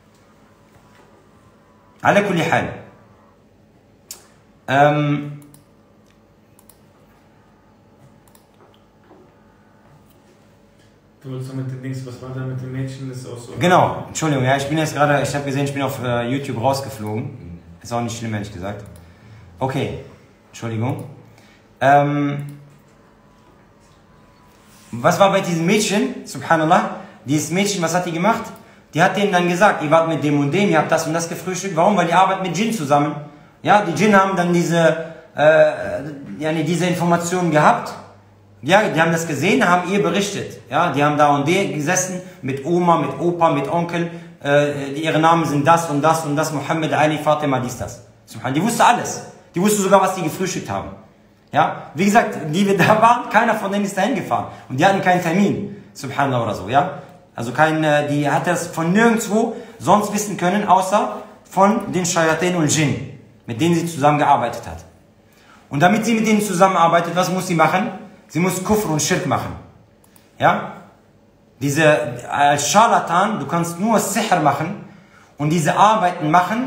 Ala kulli hal. Ähm, Du wolltest doch mit den Dings, was war da mit den Mädchen? Das ist auch so. Genau, Entschuldigung, ja, ich bin jetzt gerade, ich habe gesehen, ich bin auf äh, YouTube rausgeflogen. Ist auch nicht schlimm, ehrlich gesagt. Okay, Entschuldigung. Ähm, was war bei diesem Mädchen, subhanallah, dieses Mädchen, was hat die gemacht? Die hat denen dann gesagt, ihr wart mit dem und dem, ihr habt das und das gefrühstückt. Warum? Weil die arbeiten mit Djinn zusammen. Ja, die Djinn haben dann diese, äh, ja, diese Informationen gehabt. Ja, die haben das gesehen, haben ihr berichtet. Ja, die haben da und die gesessen mit Oma, mit Opa, mit Onkel. Äh, ihre Namen sind das und das und das, Mohammed, Ali, Fatima, dies, das. Die wusste alles. Die wusste sogar, was die gefrühstückt haben. Ja, wie gesagt, die wir da waren, keiner von denen ist dahin gefahren. Und die hatten keinen Termin, subhanallah oder so, ja. Also kein, die hat das von nirgendwo sonst wissen können, außer von den Shayatin und Jinn, mit denen sie zusammengearbeitet hat. Und damit sie mit denen zusammenarbeitet, was muss sie machen? Sie muss Kufr und Schirk machen. Ja? Diese, als Scharlatan, du kannst nur Sihr machen und diese Arbeiten machen.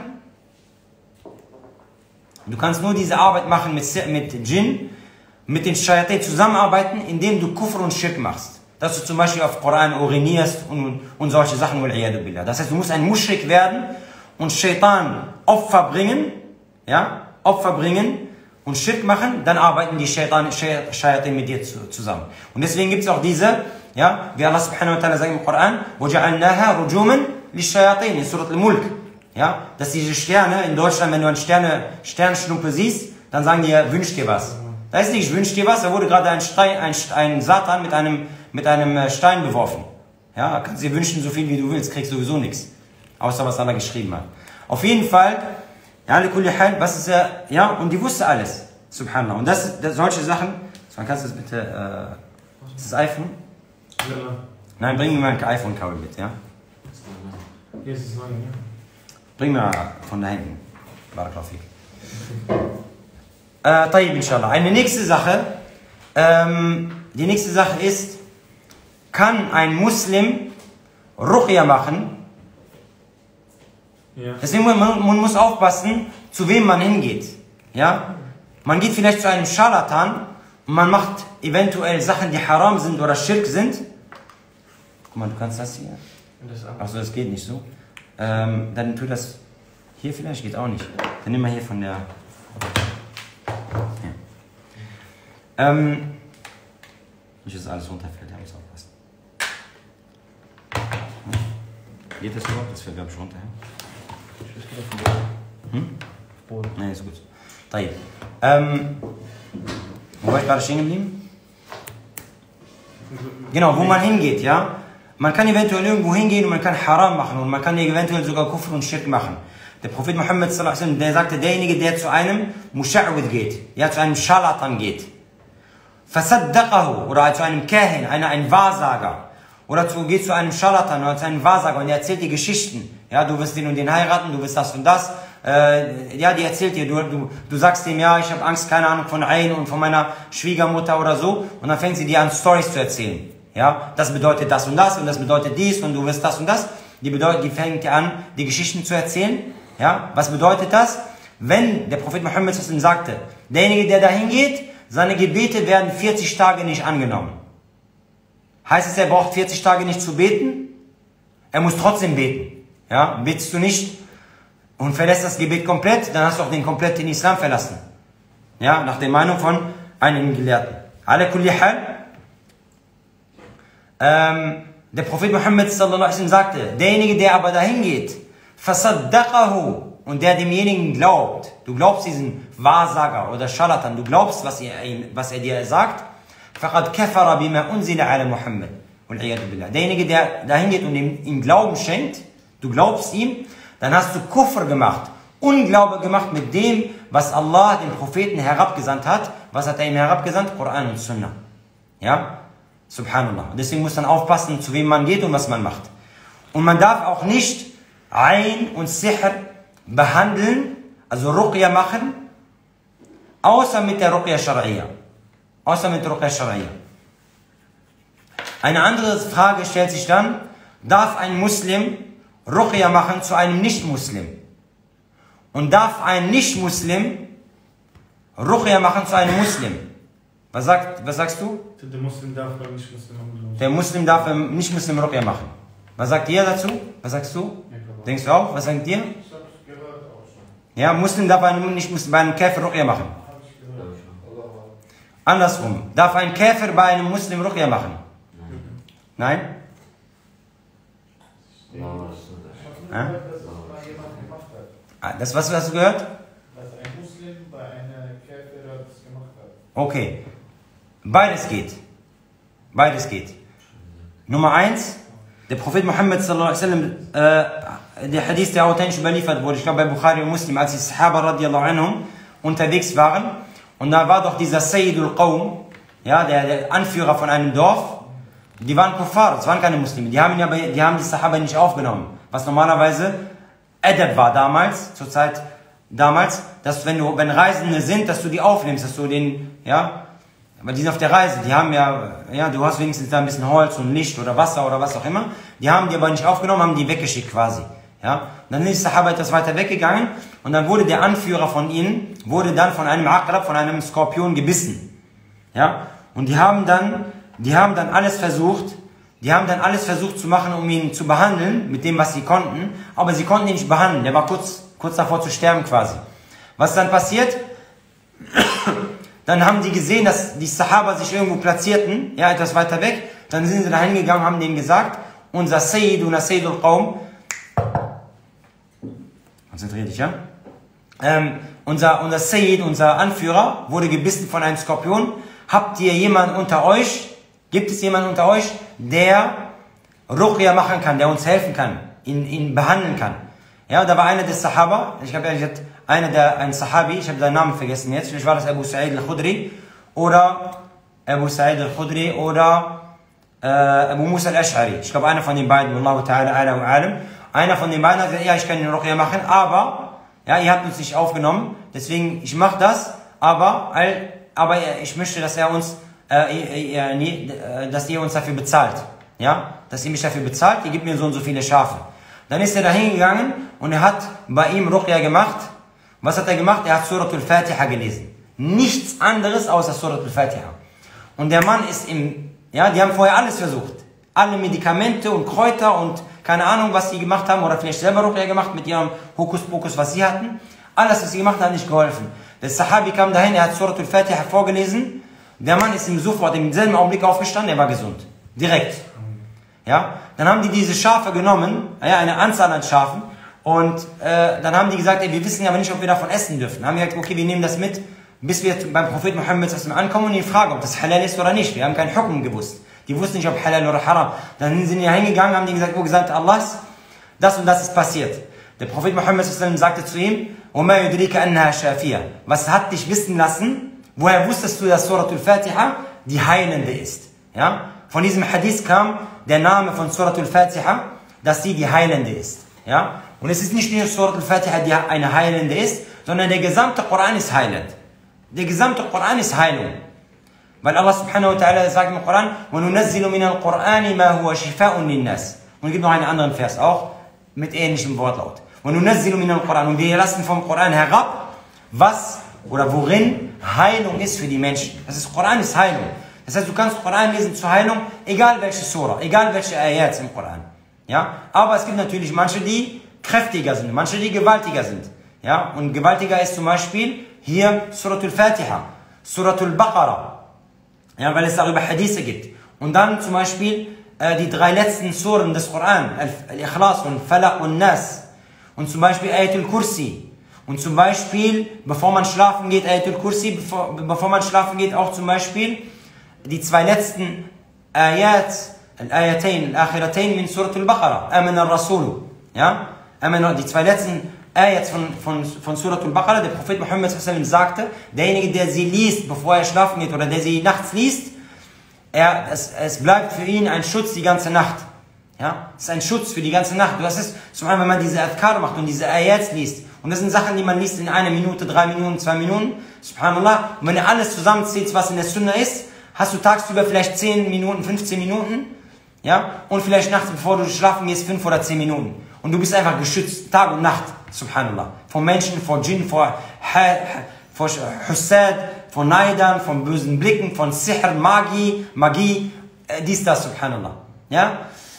Du kannst nur diese Arbeit machen mit, mit Djinn, mit den Shayatin zusammenarbeiten, indem du Kufr und Schirk machst. Dass du zum Beispiel auf Koran urinierst und, und solche Sachen. Das heißt, du musst ein Muschrik werden und Shaitan Opfer bringen, ja? Opfer bringen und Schirk machen, dann arbeiten die Shaitan, Shayatin mit dir zusammen. Und deswegen gibt es auch diese, ja, wie Allah subhanahu wa ta'ala sagt im Koran, وَجَعَلْنَاهَا رُجُومًا لِلشَّيَاطِينِ in Surat al-Mulk. Ja, dass diese Sterne in Deutschland, wenn du eine Sterne, Sternschnuppe siehst, dann sagen die, wünsch dir was. Da ist nicht, wünsch dir was, da wurde gerade ein, Stein, ein, ein Satan mit einem, mit einem Stein beworfen. Ja, kannst dir wünschen, so viel wie du willst, kriegst sowieso nichts. Außer was Allah geschrieben hat. Auf jeden Fall, ja, was ist ja, ja, und die wusste alles. Subhanallah. Und das, das solche Sachen, so, kannst du das bitte, äh, ist das iPhone? Ja. Nein, bring mir mal ein iPhone-Kabel mit, ja? Hier ist es neu, ja. Bring mir von da hinten. Barakallahu fik. Äh, Tayyib, inshallah. Eine nächste Sache, ähm, die nächste Sache ist, kann ein Muslim Ruqya machen? Ja. Deswegen man, man muss aufpassen, zu wem man hingeht. Ja? Man geht vielleicht zu einem Scharlatan und man macht eventuell Sachen, die haram sind oder Schirk sind. Guck mal, du kannst das hier. Achso, das geht nicht so. Ähm, dann tu das hier vielleicht, geht auch nicht. Dann nimm mal hier von der... Ja. Ähm, nicht, dass alles runterfällt, da muss aufpassen. Geht das überhaupt? Das fällt, glaube ich, runter. Hm? Boden. Nein, ist gut. Tayyib. Ähm, wo war ich gerade stehen geblieben? Genau, wo man hingeht, ja? Man kann eventuell irgendwo hingehen und man kann Haram machen und man kann eventuell sogar Kufr und Schirk machen. Der Prophet Muhammad sallallahu alaihi wasallam, der sagte, derjenige, der zu einem Musha'wid geht, ja, zu einem Scharlatan geht, Fasaddaqahu, oder zu einem Kahin, einer, ein Wahrsager, oder zu, geht zu einem Scharlatan oder zu einem Wahrsager und der erzählt dir Geschichten, ja, du wirst den und den heiraten, du wirst das und das, äh, ja, die erzählt dir, du, du, du sagst ihm, ja, ich habe Angst, keine Ahnung, von Ain und von meiner Schwiegermutter oder so, und dann fängt sie dir an, Storys zu erzählen. Ja, das bedeutet das und das und das bedeutet dies und du wirst das und das. Die bedeutet, die fängt an, die Geschichten zu erzählen. Ja, was bedeutet das? Wenn der Prophet Muhammad sagte, derjenige, der dahin geht, seine Gebete werden vierzig Tage nicht angenommen. Heißt es, er braucht vierzig Tage nicht zu beten? Er muss trotzdem beten. Ja, betest du nicht und verlässt das Gebet komplett, dann hast du auch den kompletten Islam verlassen. Ja, nach der Meinung von einigen Gelehrten. Ala kulli hal. Ähm, der Prophet Muhammad sallallahu alaihi wasallam sagte, derjenige, der aber dahin geht, fasaddaqahu, und der demjenigen glaubt, du glaubst diesen Wahrsager oder Scharlatan, du glaubst, was er, was er dir sagt, faqad kafara bima unzila ala Muhammad. Derjenige, der dahin geht und ihm, ihm Glauben schenkt, du glaubst ihm, dann hast du Kufr gemacht, Unglaube gemacht mit dem, was Allah dem Propheten herabgesandt hat. Was hat er ihm herabgesandt? Koran und Sunnah. Ja? Subhanallah. Deswegen muss man aufpassen, zu wem man geht und was man macht. Und man darf auch nicht Ain und Sihr behandeln, also Ruqya machen, außer mit der Ruqya Shar'iyya. Außer mit Ruqya Shar'iyya. Eine andere Frage stellt sich dann, darf ein Muslim Ruqya machen zu einem Nicht-Muslim? Und darf ein Nicht-Muslim Ruqya machen zu einem Muslim? Was, sagt, was sagst du? Der Muslim darf beim Nicht-Muslim machen. Der Muslim darf beim Nicht-Muslim Ruqya machen. Was sagt ihr dazu? Was sagst du? Denkst du auch? Was sagt ihr? Ja, Muslim darf ein Nicht-Muslim bei einem Käfer Ruqya machen. Andersrum. Darf ein Käfer bei einem Muslim Ruqya machen? Nein? Ja? Ah, das was hast du gehört? Dass ein Muslim bei einer Käfer das gemacht hat. Okay. Beides geht. Beides geht. Nummer eins, der Prophet Muhammad sallallahu alaihi wasallam, äh, der Hadith, der authentisch überliefert wurde, ich glaube bei Bukhari und Muslim, als die Sahaba radiallahu anhum unterwegs waren, und da war doch dieser Sayyidul Qawm, ja, der, der Anführer von einem Dorf, die waren Kuffar, das waren keine Muslime, die haben, ja, die, haben die Sahaba nicht aufgenommen, was normalerweise Adab war damals, zur Zeit damals, dass wenn du, wenn Reisende sind, dass du die aufnimmst, dass du den, ja, weil die sind auf der Reise, die haben ja, ja, du hast wenigstens da ein bisschen Holz und Licht oder Wasser oder was auch immer, die haben die aber nicht aufgenommen, haben die weggeschickt quasi, ja. Und dann ist die Sahaba etwas weiter weggegangen und dann wurde der Anführer von ihnen, wurde dann von einem Aqrab, von einem Skorpion gebissen, ja. Und die haben dann, die haben dann alles versucht, die haben dann alles versucht zu machen, um ihn zu behandeln, mit dem, was sie konnten, aber sie konnten ihn nicht behandeln, der war kurz, kurz davor zu sterben quasi. Was ist dann passiert? Dann haben die gesehen, dass die Sahaba sich irgendwo platzierten, ja, etwas weiter weg, dann sind sie da hingegangen, haben denen gesagt, unser Sayyid und Sayyidul Qawm, konzentrier dich, ja, ähm, unser, unser Sayyid, unser Anführer, wurde gebissen von einem Skorpion, habt ihr jemanden unter euch, gibt es jemanden unter euch, der Ruqya machen kann, der uns helfen kann, ihn, ihn behandeln kann? Ja, da war einer der Sahaba, ich habe ehrlich gesagt, einer der, ein Sahabi, ich habe seinen Namen vergessen jetzt, vielleicht war das Abu Sa'id al-Khudri, oder Abu Sa'id al-Khudri, oder äh, Abu Musa al-Ash'ari. Ich glaube, einer von den beiden, Wallahu ta'ala ala wa alam, einer von den beiden hat gesagt, ja, ich kann den Ruqya machen, aber, ja, ihr habt uns nicht aufgenommen, deswegen, ich mache das, aber, aber ich möchte, dass er uns, äh, äh, dass ihr uns dafür bezahlt, ja, dass ihr mich dafür bezahlt, ihr gebt mir so und so viele Schafe. Dann ist er da hingegangen und er hat bei ihm Ruqya gemacht. Was hat er gemacht? Er hat Suratul Fatiha gelesen. Nichts anderes außer Suratul Fatiha. Und der Mann ist im, ja, die haben vorher alles versucht. Alle Medikamente und Kräuter und keine Ahnung, was sie gemacht haben, oder vielleicht selber Ruqya gemacht mit ihrem Hokuspokus, was sie hatten. Alles, was sie gemacht haben, hat nicht geholfen. Der Sahabi kam dahin, er hat Suratul Fatiha vorgelesen. Der Mann ist im sofort, im selben Augenblick aufgestanden, er war gesund. Direkt. Ja, dann haben die diese Schafe genommen, ja, eine Anzahl an Schafen, und äh, dann haben die gesagt, ey, wir wissen ja aber nicht, ob wir davon essen dürfen. Dann haben wir gesagt, okay, wir nehmen das mit, bis wir beim Propheten Muhammad ankommen und ihn fragen, ob das halal ist oder nicht. Wir haben keinen Hukum gewusst. Die wussten nicht, ob halal oder haram. Dann sind die hingegangen, haben die gesagt, oh, gesagt, Allahs, das und das ist passiert. Der Prophet Muhammad sagte zu ihm, وَمَا يُدْرِيكَ أَنَّهَا شَافِيَةٌ. Was hat dich wissen lassen? Woher wusstest du, dass Suratul Fatiha die heilende ist? Ja? Von diesem Hadith kam der Name von Suratul Fatiha, dass sie die heilende ist. Ja? Und es ist nicht nur Suratul Fatiha, die eine heilende ist, sondern der gesamte Koran ist heilend. Der gesamte Koran ist Heilung. Weil Allah subhanahu wa ta'ala sagt im Koran, وَنُنَزِّلُ مِنَ الْقُرْآنِ مَا هُوَ شِفَاءٌ لِلنَّاسِ. Und es gibt noch einen anderen Vers auch, mit ähnlichem Wortlaut. وَنُنَزِّلُ مِنَ الْقُرْآنِ. Und wir lassen vom Koran herab, was oder worin Heilung ist für die Menschen. Das ist, Koran ist Heilung. Das heißt, du kannst Koran lesen zur Heilung, egal welche Surah, egal welche Ayats im Koran. Ja? Aber es gibt natürlich manche, die kräftiger sind, manche, die gewaltiger sind. Ja? Und gewaltiger ist zum Beispiel hier Suratul Fatiha, Suratul Baqarah, ja, weil es darüber Hadithe gibt. Und dann zum Beispiel äh, die drei letzten Suren des Koran, Al-Ikhlas und Falaq und Nas. Und zum Beispiel Ayatul Kursi. Und zum Beispiel, bevor man schlafen geht, Ayatul Kursi, bevor, bevor man schlafen geht, auch zum Beispiel die zwei letzten Ayat, Al-Ayatayn, Al-Akhiratayn min Suratul Baqarah, Aman al-Rasul. Ja? Die zwei letzten Ayats von, von, von Suratul Baqarah, der Prophet Muhammad sallallahu alaihi wasallam sagte, derjenige, der sie liest, bevor er schlafen geht, oder der sie nachts liest, er, es, es bleibt für ihn ein Schutz die ganze Nacht. Ja? Es ist ein Schutz für die ganze Nacht. Das ist zum einen, wenn man diese Adhkar macht und diese Ayats liest, und das sind Sachen, die man liest in einer Minute, drei Minuten, zwei Minuten, subhanallah, und wenn du alles zusammenzählst, was in der Sunna ist, hast du tagsüber vielleicht zehn Minuten, fünfzehn Minuten, ja, und vielleicht nachts, bevor du schlafen gehst, fünf oder zehn Minuten. Und du bist einfach geschützt, Tag und Nacht, subhanallah. Vor Menschen, vor Djinn, vor, vor Hussad, vor Neidern, von bösen Blicken, von Sihr, Magie, Magie, äh, dies, das, subhanallah. Ja?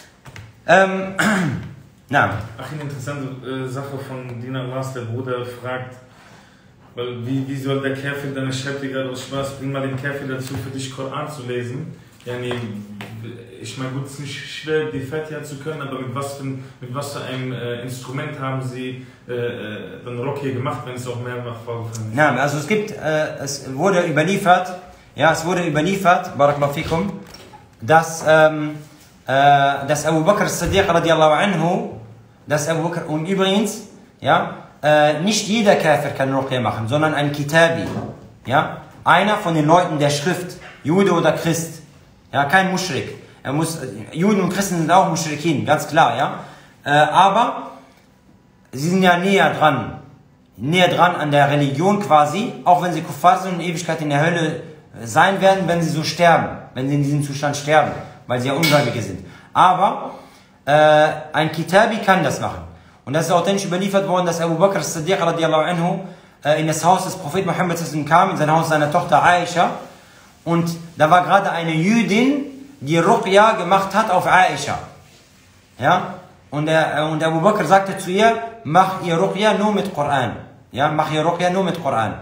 Ähm, na. Ach, eine interessante äh, Sache von Dina Abbas, der Bruder fragt, weil wie, wie soll der Kafir, dann schreibt dir gerade aus Spaß, bring mal den Kafir dazu, für dich Koran zu lesen. Ja, nee, ich meine, gut, es ist nicht schwer, die Fatiha zu können, aber mit was für, mit was für einem äh, Instrument haben sie äh, dann Ruqya gemacht, wenn es auch mehrfach vorgefallen ist? Ja, also es gibt, äh, es wurde überliefert, ja, es wurde überliefert, Barakallahu fikum, dass, ähm, äh, dass Abu Bakr as-Siddiq radiallahu anhu, dass Abu Bakr, und übrigens, ja, äh, nicht jeder Kafir kann Ruqya machen, sondern ein Kitabi, ja, einer von den Leuten der Schrift, Jude oder Christ. Ja, kein Muschrik. Er muss, Juden und Christen sind auch Muschrikin, ganz klar, ja. Äh, aber sie sind ja näher dran, näher dran an der Religion quasi, auch wenn sie Kuffar sind und in Ewigkeit in der Hölle sein werden, wenn sie so sterben, wenn sie in diesem Zustand sterben, weil sie ja Ungläubige sind. Aber äh, ein Kitabi kann das machen. Und das ist authentisch überliefert worden, dass Abu Bakr as-Siddiq radiallahu anhu äh, in das Haus des Propheten Muhammad kam, in sein Haus seiner Tochter Aisha. Und da war gerade eine Jüdin, die Ruqya gemacht hat auf Aisha. Ja? Und, der, und Abu Bakr sagte zu ihr, mach ihr Ruqya nur mit Koran. Ja? Mach ihr Ruqya nur mit Koran.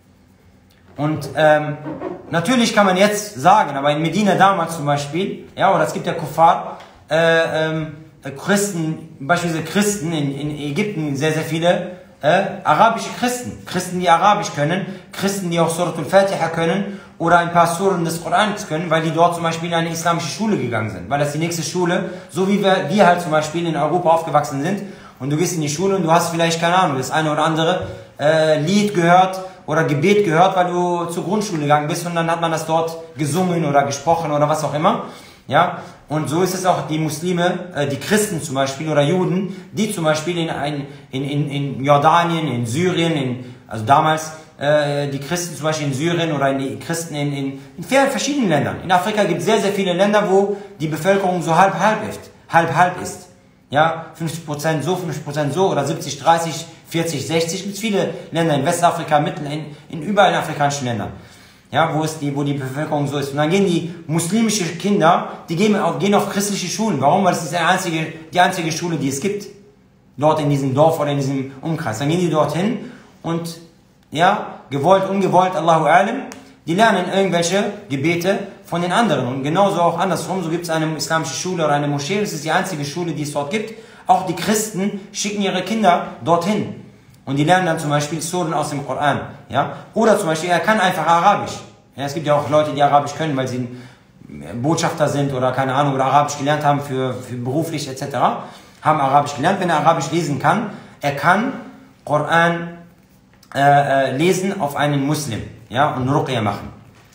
Und ähm, natürlich kann man jetzt sagen, aber in Medina damals zum Beispiel, ja, oder es gibt ja Kuffar, äh, ähm, Christen, beispielsweise Christen in, in Ägypten, sehr, sehr viele äh, arabische Christen. Christen, die Arabisch können, Christen, die auch Suratul Fatiha können, oder ein paar Suren des Korans können, weil die dort zum Beispiel in eine islamische Schule gegangen sind. Weil das die nächste Schule, so wie wir, wir halt zum Beispiel in Europa aufgewachsen sind, und du gehst in die Schule und du hast vielleicht, keine Ahnung, das eine oder andere äh, Lied gehört oder Gebet gehört, weil du zur Grundschule gegangen bist, und dann hat man das dort gesungen oder gesprochen oder was auch immer. Ja? Und so ist es auch die Muslime, äh, die Christen zum Beispiel oder Juden, die zum Beispiel in, ein, in, in, in Jordanien, in Syrien, in, also damals, die Christen zum Beispiel in Syrien oder die Christen in, in, in verschiedenen Ländern. In Afrika gibt es sehr, sehr viele Länder, wo die Bevölkerung so halb-halb ist. Halb-halb ist. Ja, fünfzig Prozent so, fünfzig Prozent so, oder siebzig, dreißig, vierzig, sechzig. Es gibt viele Länder in Westafrika, Mittel, in, in überall in afrikanischen Ländern. Ja, wo, es die, wo die Bevölkerung so ist. Und dann gehen die muslimischen Kinder, die gehen auf, gehen auf christliche Schulen. Warum? Weil es ist die einzige, die einzige Schule, die es gibt. Dort in diesem Dorf oder in diesem Umkreis. Dann gehen die dorthin und ja, gewollt, ungewollt, Allahu Alim, die lernen irgendwelche Gebete von den anderen. Und genauso auch andersrum, so gibt es eine islamische Schule oder eine Moschee, das ist die einzige Schule, die es dort gibt. Auch die Christen schicken ihre Kinder dorthin. Und die lernen dann zum Beispiel Suren aus dem Koran. Ja? Oder zum Beispiel, er kann einfach Arabisch. Ja, es gibt ja auch Leute, die Arabisch können, weil sie Botschafter sind oder keine Ahnung, oder Arabisch gelernt haben für, für beruflich et cetera. Haben Arabisch gelernt. Wenn er Arabisch lesen kann, er kann Koran Äh, äh, lesen auf einen Muslim, ja, und Ruqya machen.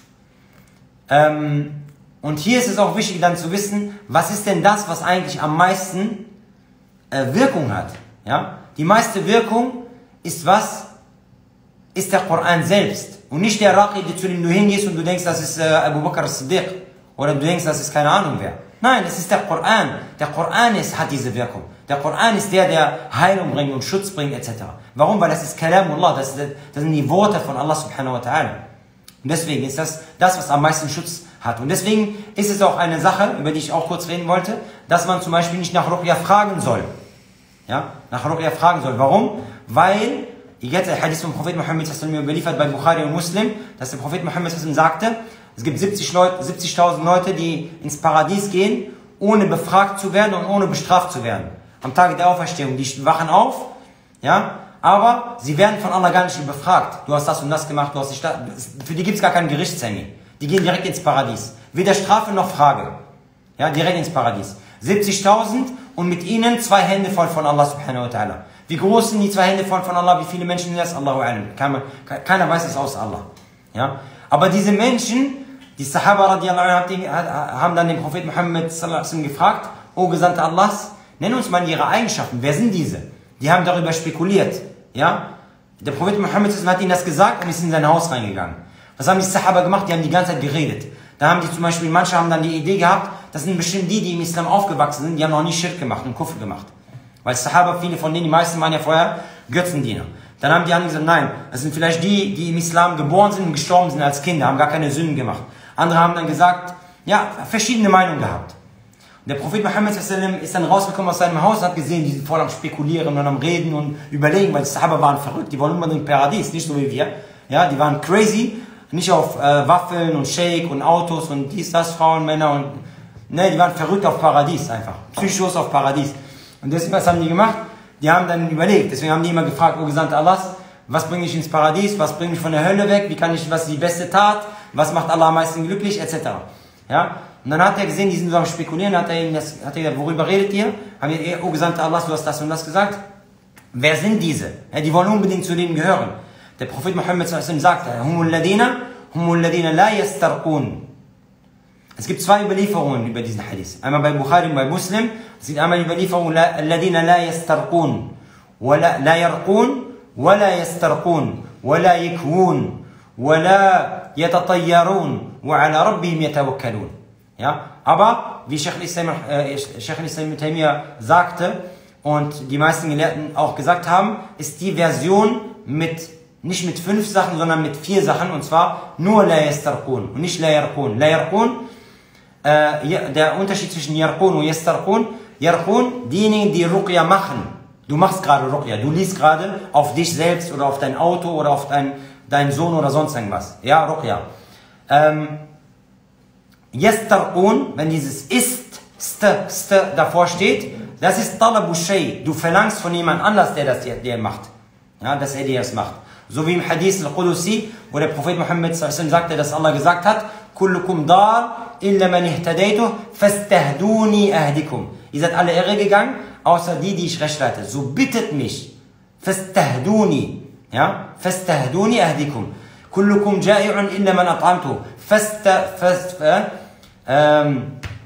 Ähm, und hier ist es auch wichtig dann zu wissen, was ist denn das, was eigentlich am meisten äh, Wirkung hat, ja? Die meiste Wirkung ist was? Ist der Koran selbst. Und nicht der Raqi, zu dem du hingehst und du denkst, das ist äh, Abu Bakr as-Siddiq. Oder du denkst, das ist keine Ahnung wer. Nein, das ist der Koran. Der Koran ist, hat diese Wirkung. Der Koran ist der, der Heilung bringt und Schutz bringt, et cetera. Warum? Weil das ist Kalamullah, das, das sind die Worte von Allah subhanahu wa ta'ala. Und deswegen ist das das, was am meisten Schutz hat. Und deswegen ist es auch eine Sache, über die ich auch kurz reden wollte, dass man zum Beispiel nicht nach Ruqya fragen soll. Ja? Nach Ruqya fragen soll. Warum? Weil, jetzt der Hadith vom Prophet Muhammad überliefert bei Bukhari und Muslim, dass der Prophet Muhammad sagte, es gibt siebzigtausend Leute, die ins Paradies gehen, ohne befragt zu werden und ohne bestraft zu werden. Am Tage der Auferstehung, die wachen auf, ja, aber sie werden von Allah gar nicht befragt. Du hast das und das gemacht, du hast dich da, für die gibt es gar keinen Gerichtstermin. Die gehen direkt ins Paradies. Weder Strafe noch Frage. Ja, direkt ins Paradies. siebzigtausend und mit ihnen zwei Hände voll von Allah subhanahu wa ta'ala. Wie groß sind die zwei Hände voll von Allah? Wie viele Menschen sind das? Allahu a'lam. Keiner, keiner weiß es außer Allah. Ja? Aber diese Menschen, die Sahaba radiallahu anhu, haben dann den Prophet Muhammad sallallahu alaihi wasallam gefragt, O Gesandter Allahs, nenn uns mal ihre Eigenschaften. Wer sind diese? Die haben darüber spekuliert. Ja? Der Prophet Muhammad hat ihnen das gesagt und ist in sein Haus reingegangen. Was haben die Sahaba gemacht? Die haben die ganze Zeit geredet. Da haben die zum Beispiel, manche haben dann die Idee gehabt, das sind bestimmt die, die im Islam aufgewachsen sind, die haben noch nie Schirk gemacht und Kufr gemacht. Weil Sahaba, viele von denen, die meisten waren ja vorher Götzendiener. Dann haben die anderen gesagt, nein, das sind vielleicht die, die im Islam geboren sind und gestorben sind als Kinder, haben gar keine Sünden gemacht. Andere haben dann gesagt, ja, verschiedene Meinungen gehabt. Und der Prophet Muhammad ist dann rausgekommen aus seinem Haus und hat gesehen, die sind voll am Spekulieren und am Reden und Überlegen, weil die Sahaba waren verrückt, die wollen unbedingt Paradies, nicht so wie wir. Ja, die waren crazy, nicht auf äh, Waffeln und Shake und Autos und dies, das, Frauen, Männer und, ne, die waren verrückt auf Paradies einfach. Psychos auf Paradies. Und deswegen, was haben die gemacht? Die haben dann überlegt, deswegen haben die immer gefragt, O Gesandter Allahs, was bringt mich ins Paradies, was bringt mich von der Hölle weg, wie kann ich, was ist die beste Tat, was macht Allah am meisten glücklich, et cetera. Ja? Und dann hat er gesehen, die sind so am Spekulieren, hat er ihm das, hat er gesagt, worüber redet ihr? Haben wir, O Gesandter Allahs, du hast das und das gesagt. Wer sind diese? Ja, die wollen unbedingt zu denen gehören. Der Prophet Muhammad sagt, Humul Ladina, Humul Ladina la yastarqun. Es gibt zwei Überlieferungen über diesen Hadith. Einmal bei Bukhari und bei Muslim. Es gibt einmal die Überlieferung, Alladina la yastarqun, la yarqun, wa la yastarqun, wa la yakwun, wa la yatatayyarun, wa ala rabbihim yatawakkalun. Ja, aber wie Sheikh al-Islam äh, Sheikh al-Islam Taymiyyah sagte und die meisten Gelehrten auch gesagt haben, ist die Version mit nicht mit fünf Sachen, sondern mit vier Sachen, und zwar nur la yastarqun und nicht la yarqun. La yarqun, äh, der Unterschied zwischen yarqun und yastarqun, yarqun, diejenigen, die Ruqya machen. Du machst gerade Ruqya, du liest gerade auf dich selbst oder auf dein Auto oder auf dein, deinen Sohn oder sonst irgendwas. Ja, Ruqya. Ähm, Yastarqun, wenn dieses ist, st, st davor steht, das ist Talabu Shay. Du verlangst von jemand anders, der das dir, dir macht. Ja, dass er dir das macht. So wie im Hadith al-Qudusi, wo der Prophet Muhammad sagte, dass Allah gesagt hat, Kullukum dar illa man ihtadaytuh fastahduni ahdikum. Ihr seid alle irre gegangen, außer die, die ich recht leite. So bittet mich. Fastahduni. Ja? Fastahduni ahdikum. Kullukum ja'i'un illa man at'amtuh. Fasta, fast, ähm,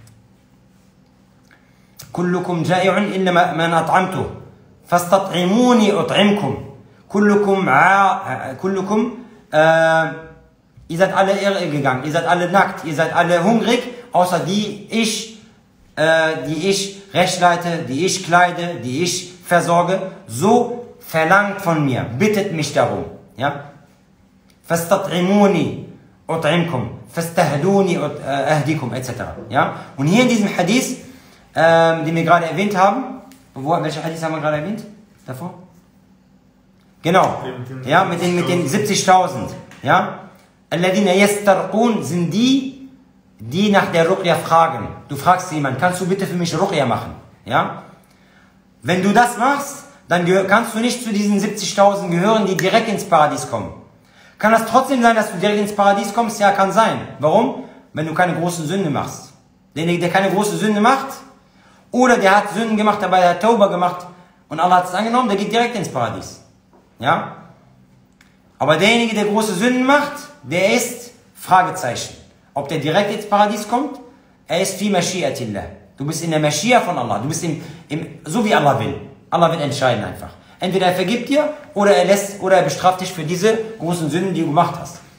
Kullukum ja'i'un illa man at'amtuh. Fastat'imuni ut'imkum. Kullukum, kullukum, äh, ihr seid alle irre gegangen, ihr seid alle nackt, ihr seid alle hungrig, außer die ich, äh, die ich recht leite, die ich kleide, die ich versorge. So verlangt von mir, bittet mich darum. Ja? Fastat'imuni ut'imkum, fastahduni ahdikum, et cetera. Ja? Und hier in diesem Hadith, äh, den wir gerade erwähnt haben, wo, welcher Hadith haben wir gerade erwähnt? Davor? Genau, ja, mit den, mit den siebzigtausend, ja. Alladina yastarqun sind die, die nach der Ruqya fragen. Du fragst jemanden, kannst du bitte für mich Ruqya machen, ja. Wenn du das machst, dann kannst du nicht zu diesen siebzigtausend gehören, die direkt ins Paradies kommen. Kann das trotzdem sein, dass du direkt ins Paradies kommst? Ja, kann sein. Warum? Wenn du keine großen Sünde machst. Derjenige, der keine große Sünde macht, oder der hat Sünden gemacht, aber er hat Tauba gemacht und Allah hat es angenommen, der geht direkt ins Paradies. Ja? Aber derjenige, der große Sünden macht, der ist Fragezeichen. Ob der direkt ins Paradies kommt, er ist fi Mashi'atillah. Du bist in der Maschia von Allah. Du bist im, im, so wie Allah will. Allah wird entscheiden einfach. Entweder er vergibt dir oder er lässt oder er bestraft dich für diese großen Sünden, die du gemacht hast.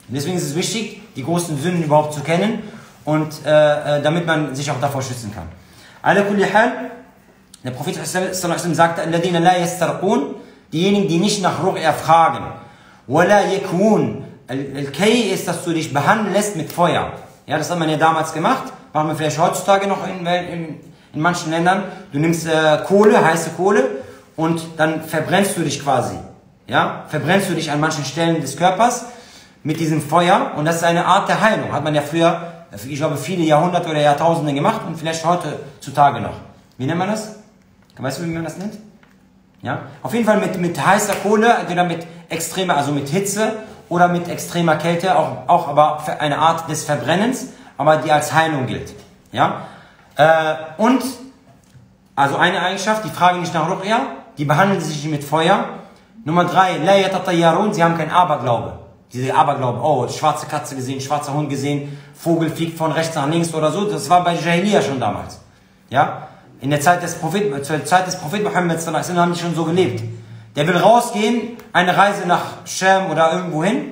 Und deswegen ist es wichtig, die großen Sünden überhaupt zu kennen und äh, damit man sich auch davor schützen kann. Ala kulli hal, der Prophet sallallahu alaihi wasallam sagte, alladhina la yastarqun, diejenigen, die nicht nach Ruqya fragen. Wala yakun, al-Kay ist, dass du dich behandeln lässt mit Feuer. Ja, das hat man ja damals gemacht, machen wir vielleicht heutzutage noch in, in, in manchen Ländern. Du nimmst äh, Kohle, heiße Kohle, und dann verbrennst du dich quasi. Ja, verbrennst du dich an manchen Stellen des Körpers mit diesem Feuer, und das ist eine Art der Heilung. Hat man ja früher, ich glaube, viele Jahrhunderte oder Jahrtausende gemacht und vielleicht heutzutage noch. Wie nennt man das? Weißt du, wie man das nennt? Ja, auf jeden Fall mit, mit heißer Kohle, entweder mit extremer, also mit Hitze oder mit extremer Kälte, auch, auch aber für eine Art des Verbrennens, aber die als Heilung gilt. Ja, äh, und, also eine Eigenschaft, die fragen nicht nach Ruqya, die behandeln sich mit Feuer. Nummer drei, la yatatayyarun, sie haben keinen Aberglaube. Diese Aberglaube, oh, schwarze Katze gesehen, schwarzer Hund gesehen, Vogel fliegt von rechts nach links oder so, das war bei Jahiliyyah schon damals. Ja, in der Zeit des Propheten, zur Zeit des Propheten Muhammad sallallahu alaihi wasallam haben die schon so gelebt. Der will rausgehen, eine Reise nach Scham oder irgendwo hin.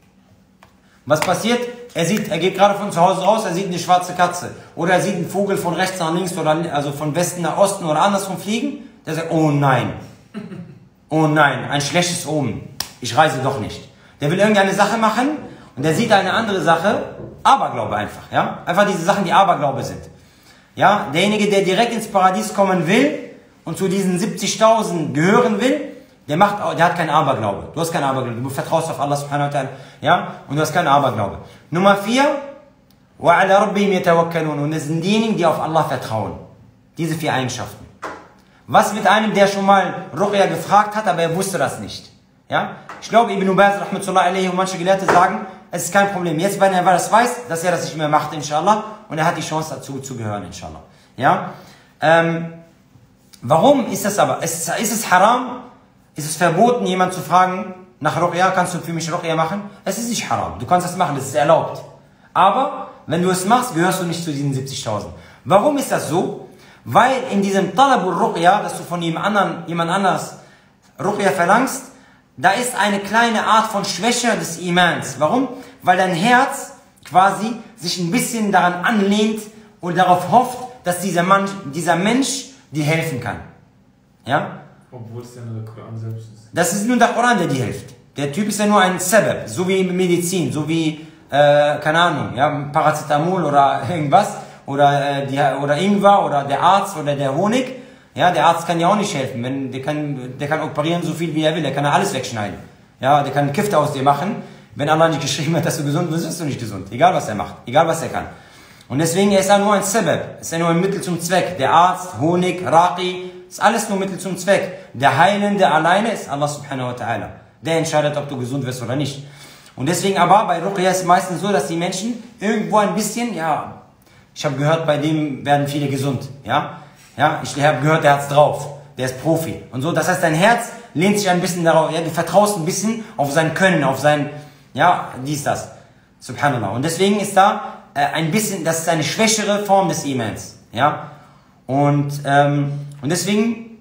Was passiert? Er sieht, er geht gerade von zu Hause raus, er sieht eine schwarze Katze. Oder er sieht einen Vogel von rechts nach links oder also von Westen nach Osten oder andersrum fliegen. Der sagt, oh nein, oh nein, ein schlechtes Omen. Ich reise doch nicht. Der will irgendeine Sache machen und der sieht eine andere Sache, Aberglaube einfach. Ja? Einfach diese Sachen, die Aberglaube sind. Ja? Derjenige, der direkt ins Paradies kommen will und zu diesen siebzigtausend gehören will, der, macht, der hat keinen Aberglaube. Du hast keinen Aberglaube. Du vertraust auf Allah subhanahu wa ta'ala. Ja? Und du hast keinen Aberglaube. Nummer vier, وَعَلَى رَبِّهِمْ يَتَوَكَّلُونَ. Und das sind diejenigen, die auf Allah vertrauen. Diese vier Eigenschaften. Was mit einem, der schon mal Ruqya gefragt hat, aber er wusste das nicht? Ja? Ich glaube, Ibn Baz rahmatullah alayhi und manche Gelehrte sagen, es ist kein Problem. Jetzt, wenn er das weiß, dass er das nicht mehr macht, inshallah, und er hat die Chance dazu zu gehören, inshallah. Ja? Ähm, warum ist das aber? Ist, ist es haram? Ist es verboten, jemand zu fragen nach Ruqya, kannst du für mich Ruqya machen? Es ist nicht haram. Du kannst das machen, das ist erlaubt. Aber, wenn du es machst, gehörst du nicht zu diesen siebzigtausend. Warum ist das so? Weil in diesem Talabul Ruqya, dass du von jemand anderen, jemand anders Ruqya verlangst, da ist eine kleine Art von Schwäche des Imans. Warum? Weil dein Herz quasi sich ein bisschen daran anlehnt und darauf hofft, dass dieser, Mann, dieser Mensch dir helfen kann. Ja? Obwohl es ja nur der Koran selbst ist. Das ist nur der Koran, der dir hilft. Der Typ ist ja nur ein Sabab, so wie Medizin, so wie, äh, keine Ahnung, ja, Paracetamol oder irgendwas, oder, äh, die, oder Ingwer, oder der Arzt, oder der Honig. Ja, der Arzt kann ja auch nicht helfen. Wenn, der, kann, der kann operieren so viel wie er will, der kann ja alles wegschneiden. Ja, der kann einen Kifte aus dir machen. Wenn Allah nicht geschrieben hat, dass du gesund bist, bist du nicht gesund. Egal was er macht, egal was er kann. Und deswegen ist er nur ein Sabab, ist er nur ein Mittel zum Zweck. Der Arzt, Honig, Raqi, ist alles nur Mittel zum Zweck. Der Heilende alleine ist Allah subhanahu wa ta'ala. Der entscheidet, ob du gesund wirst oder nicht. Und deswegen aber, bei Ruqya ist es meistens so, dass die Menschen irgendwo ein bisschen, ja, ich habe gehört, bei dem werden viele gesund. Ja, ja ich habe gehört, der hat's drauf. Der ist Profi. Und so, das heißt, dein Herz lehnt sich ein bisschen darauf, ja, du vertraust ein bisschen auf sein Können, auf sein, ja, dies, das. Subhanallah. Und deswegen ist da äh, ein bisschen, das ist eine schwächere Form des Imans. Ja, und, ähm, und deswegen,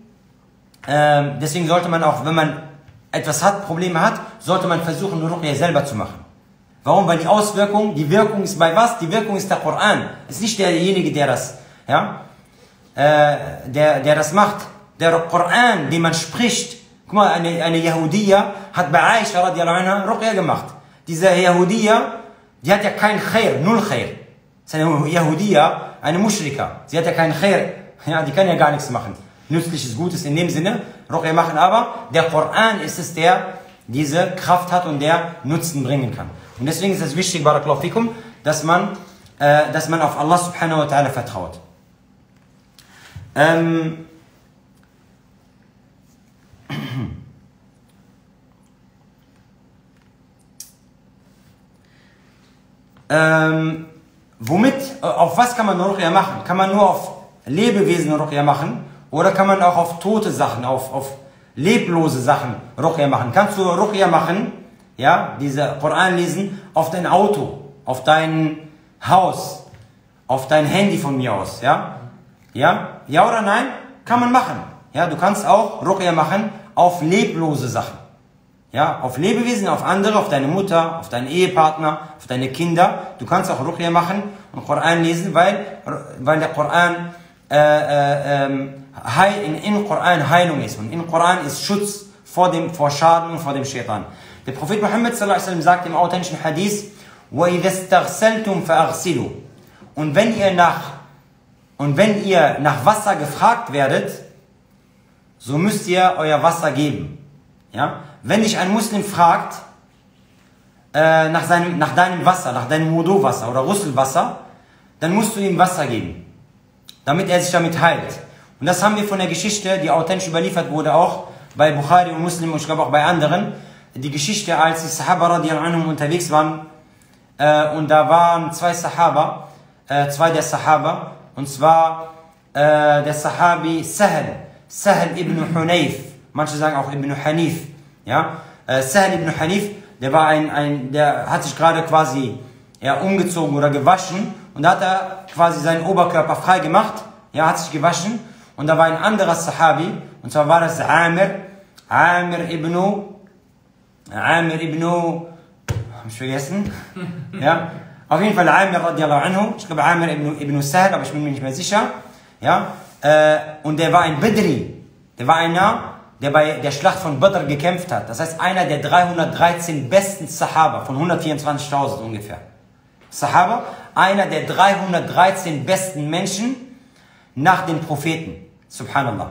äh, deswegen sollte man auch, wenn man etwas hat, Probleme hat, sollte man versuchen, nur Ruqya selber zu machen. Warum? Weil die Auswirkung, die Wirkung ist bei was? Die Wirkung ist der Koran. Es ist nicht derjenige, der das, ja, äh, der, der das macht. Der Koran, den man spricht. Guck mal, eine, eine Yahudiya hat bei Aisha radiallahu anha Ruqya gemacht. Diese Yahudiya, die hat ja kein Khair, null Khair. Das ist eine Yahudiya, eine Mushrika. Sie hat ja kein Khair. Ja, die kann ja gar nichts machen. Nützliches, Gutes in dem Sinne, Ruqya machen, aber der Koran ist es, der diese Kraft hat und der Nutzen bringen kann. Und deswegen ist es wichtig, Barakallahu fikum, dass man, äh, dass man auf Allah subhanahu wa ta'ala vertraut. Ähm, ähm, womit, auf was kann man Ruqya machen? Kann man nur auf Lebewesen Ruqya machen? Oder kann man auch auf tote Sachen, auf, auf leblose Sachen Ruqya machen? Kannst du Ruqya machen, ja, diese Koran lesen, auf dein Auto, auf dein Haus, auf dein Handy von mir aus, ja? Ja? Ja oder nein? Kann man machen. Ja, du kannst auch Ruqya machen auf leblose Sachen. Ja, auf Lebewesen, auf andere, auf deine Mutter, auf deinen Ehepartner, auf deine Kinder. Du kannst auch Ruqya machen und Koran lesen, weil, weil der Koran äh, äh, äh, in, in Koran Heilung ist. Und in Koran ist Schutz vor dem, vor Schaden und vor dem Shaitan. Der Prophet Muhammad sallallahu alaihi wasallam sagt im authentischen Hadith, وَإِذَا اسْتَغْسَلْتُمْ فَأَغْسِلُوا. Und wenn ihr nach, und wenn ihr nach Wasser gefragt werdet, so müsst ihr euer Wasser geben. Ja? Wenn dich ein Muslim fragt, äh, nach, seinem, nach deinem Wasser, nach deinem Wudu-Wasser oder Rüsselwasser, dann musst du ihm Wasser geben, damit er sich damit heilt. Und das haben wir von der Geschichte, die authentisch überliefert wurde, auch bei Bukhari und Muslim und ich glaube auch bei anderen, die Geschichte, als die Sahaba radiyallahu anhum unterwegs waren, äh, und da waren zwei Sahaba, äh, zwei der Sahaba, und zwar äh, der Sahabi Sahl, Sahl ibn Hunayf, manche sagen auch ibn Hanif, ja, äh, Sahl ibn Hanif, der war ein, ein, der hat sich gerade quasi, ja, umgezogen oder gewaschen, und da hat er quasi seinen Oberkörper frei gemacht, ja, hat sich gewaschen, und da war ein anderer Sahabi, und zwar war das Amir, Amir ibn, Amir ibn, hab ich vergessen, ja, auf jeden Fall Amir radiallahu anhu, ich glaube Amir ibn, ibn Sahl, aber ich bin mir nicht mehr sicher, ja, äh, und der war ein Badri, der war einer, der bei der Schlacht von Badr gekämpft hat, das heißt einer der dreihundertdreizehn besten Sahaba, von hundertvierundzwanzigtausend ungefähr, Sahaba, einer der dreihundertdreizehn besten Menschen nach den Propheten, subhanallah.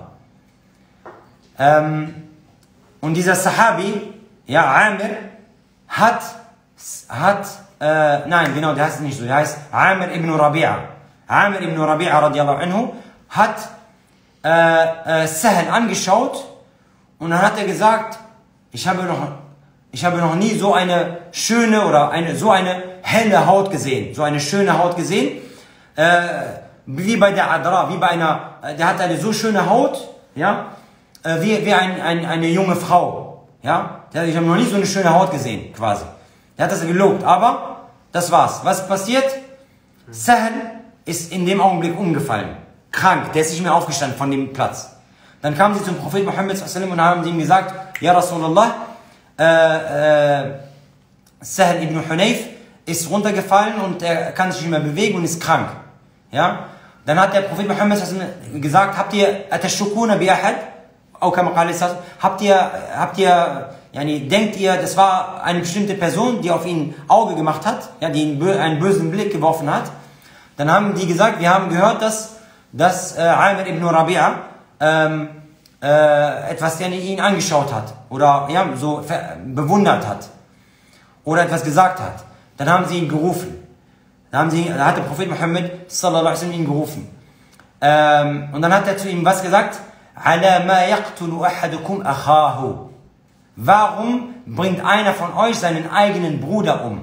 Ähm, und dieser Sahabi, ja, Amir, hat, hat, äh, nein, genau, der heißt nicht so, der heißt Amir ibn Rabi'a. Amir ibn Rabi'a radiallahu anhu hat äh, äh, Sahl angeschaut und dann hat er gesagt, ich habe noch, ich habe noch nie so eine schöne oder eine, so eine helle Haut gesehen, so eine schöne Haut gesehen, äh, wie bei der Adra, wie bei einer, der hat eine so schöne Haut, ja, äh, wie, wie ein, ein, eine junge Frau, ja, ich habe noch nie so eine schöne Haut gesehen, quasi. Der hat das gelobt, aber das war's. Was passiert? Sahl ist in dem Augenblick umgefallen, krank, der ist nicht mehr aufgestanden von dem Platz. Dann kamen sie zum Prophet Muhammad sallallahu alaihi wasallam und haben ihm gesagt, ja Rasulallah, äh, äh, Sahl ibn Hunayf ist runtergefallen und er kann sich nicht mehr bewegen und ist krank. Ja? Dann hat der Prophet Muhammad sallallahu alaihi wasallam gesagt, habt ihr atashukuna bi ahad? Habt ihr, habt ihr, yani, denkt ihr, das war eine bestimmte Person, die auf ihn Auge gemacht hat, ja, die ihn einen bösen Blick geworfen hat? Dann haben die gesagt, wir haben gehört, dass, dass äh, Amir ibn Rabi'a ähm, äh, etwas, der ihn angeschaut hat oder ja, so bewundert hat oder etwas gesagt hat. Dann haben sie ihn gerufen. Dann, haben sie, dann hat der Prophet Muhammad sallallahu alaihi wasallam ihn gerufen. Ähm, und dann hat er zu ihm was gesagt? Ala ma yaqtulu ahadukum akhahu. Warum bringt einer von euch seinen eigenen Bruder um?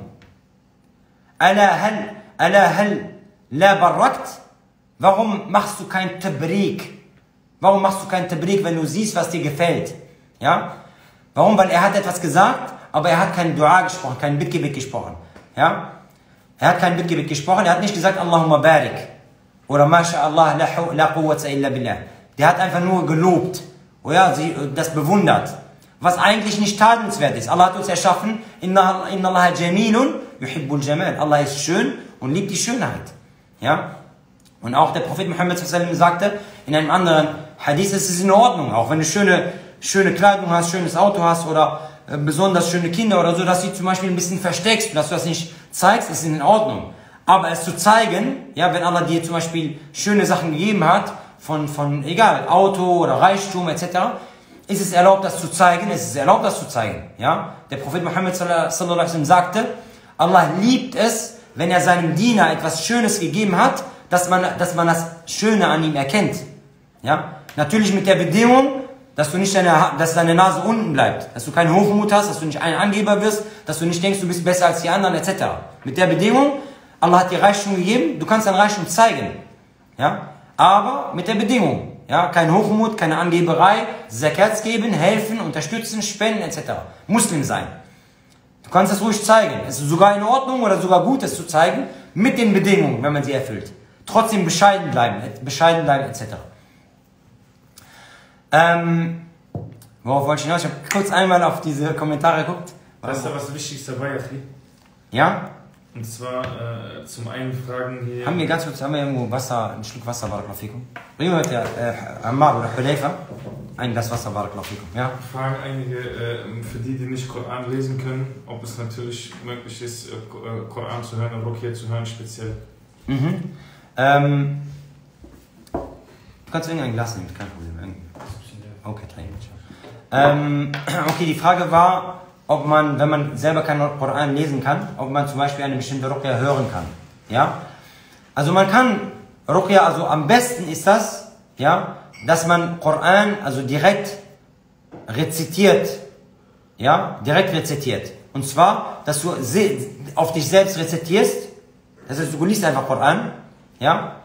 Ala hal, ala hal la barrakt? Warum machst du kein Tabrik? Warum machst du kein Tabrik, wenn du siehst, was dir gefällt? Ja? Warum? Weil er hat etwas gesagt, aber er hat kein Dua gesprochen, kein Bittgebet gesprochen. Ja? Er hat kein Bittgebet gesprochen, er hat nicht gesagt, Allahumma barik. Oder Masha'Allah, la quwwata illa billah. Der hat einfach nur gelobt. Oh ja, das bewundert. Was eigentlich nicht tadelnswert ist. Allah hat uns erschaffen, Inna Allaha jamilun yuhibbul jamal. Allah ist schön und liebt die Schönheit. Ja? Und auch der Prophet Muhammad sallallahu alaihi wasallam sagte, in einem anderen Hadith, es ist in Ordnung, auch wenn du schöne, schöne Kleidung hast, schönes Auto hast oder äh, besonders schöne Kinder oder so, dass du zum Beispiel ein bisschen versteckst, dass du das nicht zeigst, ist in Ordnung. Aber es zu zeigen, ja, wenn Allah dir zum Beispiel schöne Sachen gegeben hat, von, von egal, Auto oder Reichtum et cetera, ist es erlaubt, das zu zeigen, ist es erlaubt, das zu zeigen. Ja? Der Prophet Muhammad sallallahu alaihi wasallam sagte, Allah liebt es, wenn er seinem Diener etwas Schönes gegeben hat, dass man, dass man das Schöne an ihm erkennt. Ja? Natürlich mit der Bedingung, dass du nicht deine, dass deine Nase unten bleibt, dass du keinen Hochmut hast, dass du nicht ein Angeber wirst, dass du nicht denkst, du bist besser als die anderen et cetera. Mit der Bedingung, Allah hat dir Reichtum gegeben, du kannst dein Reichtum zeigen. Ja? Aber mit der Bedingung, ja, kein Hochmut, keine Angeberei, Zakat geben, helfen, unterstützen, spenden et cetera. Muslim sein. Du kannst das ruhig zeigen. Es ist sogar in Ordnung oder sogar gut, das zu zeigen, mit den Bedingungen, wenn man sie erfüllt. Trotzdem bescheiden bleiben, bescheiden bleiben et cetera. Ähm, Worauf wollte ich hinaus? Ich habe kurz einmal auf diese Kommentare geguckt. Weißt du, was das Wichtigste war, Yachi? Ja? Und zwar äh, zum einen fragen hier... Haben wir ganz kurz, haben wir irgendwo Wasser, ein Stück Wasser, Barakallahu fikum? Bringen wir mit der äh, Ammar oder Hudayfa ein Glas Wasser, Barakallahu fikum, ja? Fragen einige, äh, für die, die nicht Koran lesen können, ob es natürlich möglich ist, äh, Koran zu hören und Ruqya zu hören, speziell. Mhm. Ähm, du kannst irgendein Glas nehmen, kein Problem. Okay, ähm, okay, die Frage war, ob man, wenn man selber keinen Koran lesen kann, ob man zum Beispiel eine bestimmte Ruqya hören kann. Ja? Also man kann Ruqya, also am besten ist das, ja, dass man Koran also direkt rezitiert. Ja, direkt rezitiert. Und zwar, dass du auf dich selbst rezitierst, das heißt, du liest einfach Koran, ja,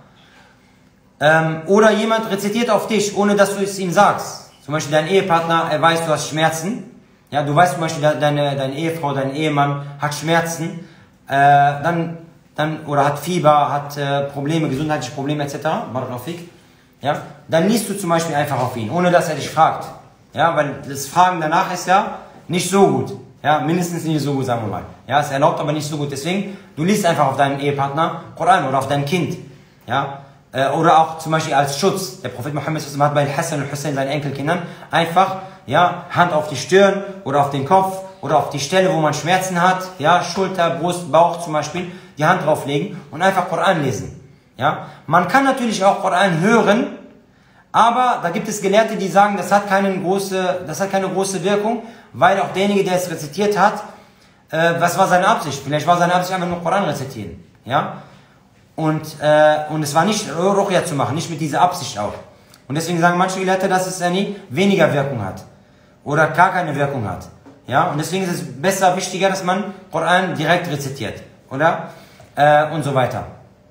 ähm, oder jemand rezitiert auf dich, ohne dass du es ihm sagst. Zum Beispiel dein Ehepartner, er weiß, du hast Schmerzen. Ja, du weißt zum Beispiel, deine, deine Ehefrau, dein Ehemann hat Schmerzen, äh, dann, dann, oder hat Fieber, hat äh, Probleme, gesundheitliche Probleme et cetera. Ja, dann liest du zum Beispiel einfach auf ihn, ohne dass er dich fragt. Ja, weil das Fragen danach ist ja nicht so gut. Ja, mindestens nicht so gut, sagen wir mal. Ja, es erlaubt aber nicht so gut. Deswegen, du liest einfach auf deinen Ehepartner Koran oder auf dein Kind. Ja, äh, oder auch zum Beispiel als Schutz. Der Prophet Muhammad hat bei Hassan und Hussein, seinen Enkelkindern, einfach, ja, Hand auf die Stirn oder auf den Kopf oder auf die Stelle, wo man Schmerzen hat, ja, Schulter, Brust, Bauch zum Beispiel, die Hand drauflegen und einfach Koran lesen. Ja, man kann natürlich auch Koran hören, aber da gibt es Gelehrte, die sagen, das hat keine große, das hat keine große Wirkung, weil auch derjenige, der es rezitiert hat, äh, was war seine Absicht? Vielleicht war seine Absicht einfach nur Koran rezitieren. Ja, und, äh, und es war nicht Ruqya zu machen, nicht mit dieser Absicht auch. Und deswegen sagen manche Gelehrte, dass es ja nie weniger Wirkung hat. Oder gar keine Wirkung hat. Ja, und deswegen ist es besser, wichtiger, dass man Koran direkt rezitiert. Oder? Äh, und so weiter.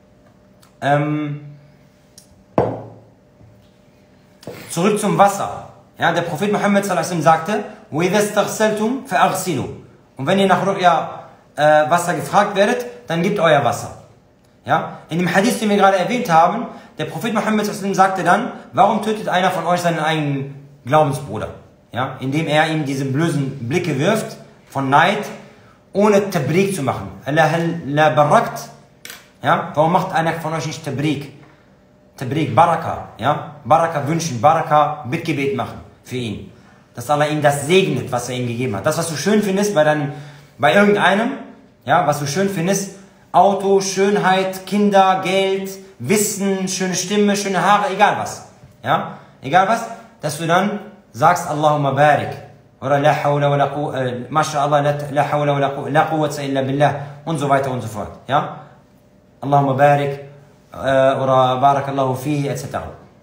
Ähm, zurück zum Wasser. Ja, der Prophet Muhammad sallallahu alaihi wasallam sagte, وَإِذَا اسْتَغْسَلْتُمْ فَأَغْسِلُوا. Und wenn ihr nach Ruqya äh, Wasser gefragt werdet, dann gebt euer Wasser. Ja, in dem Hadith, den wir gerade erwähnt haben, der Prophet Muhammad sallallahu alaihi wasallam sagte dann, warum tötet einer von euch seinen eigenen Glaubensbruder? Ja, indem er ihm diese bösen Blicke wirft von Neid, ohne Tabrik zu machen. La barakt. Ja, warum macht einer von euch nicht Tabrik? Tabrik, Baraka, ja, Baraka wünschen, Baraka Bittgebet machen für ihn. Dass Allah ihm das segnet, was er ihm gegeben hat. Das, was du schön findest bei deinem, bei irgendeinem, ja, was du schön findest, Auto, Schönheit, Kinder, Geld, Wissen, schöne Stimme, schöne Haare, egal was. Ja, egal was, dass du dann sagst, Allahumma barik. Oder la hawla wa la quwwata, Masha'Allah, la hawla wa la quwwata illa billah und so weiter und so fort. Ja, Allahumma barik. Oder Barakallahu fihi et cetera.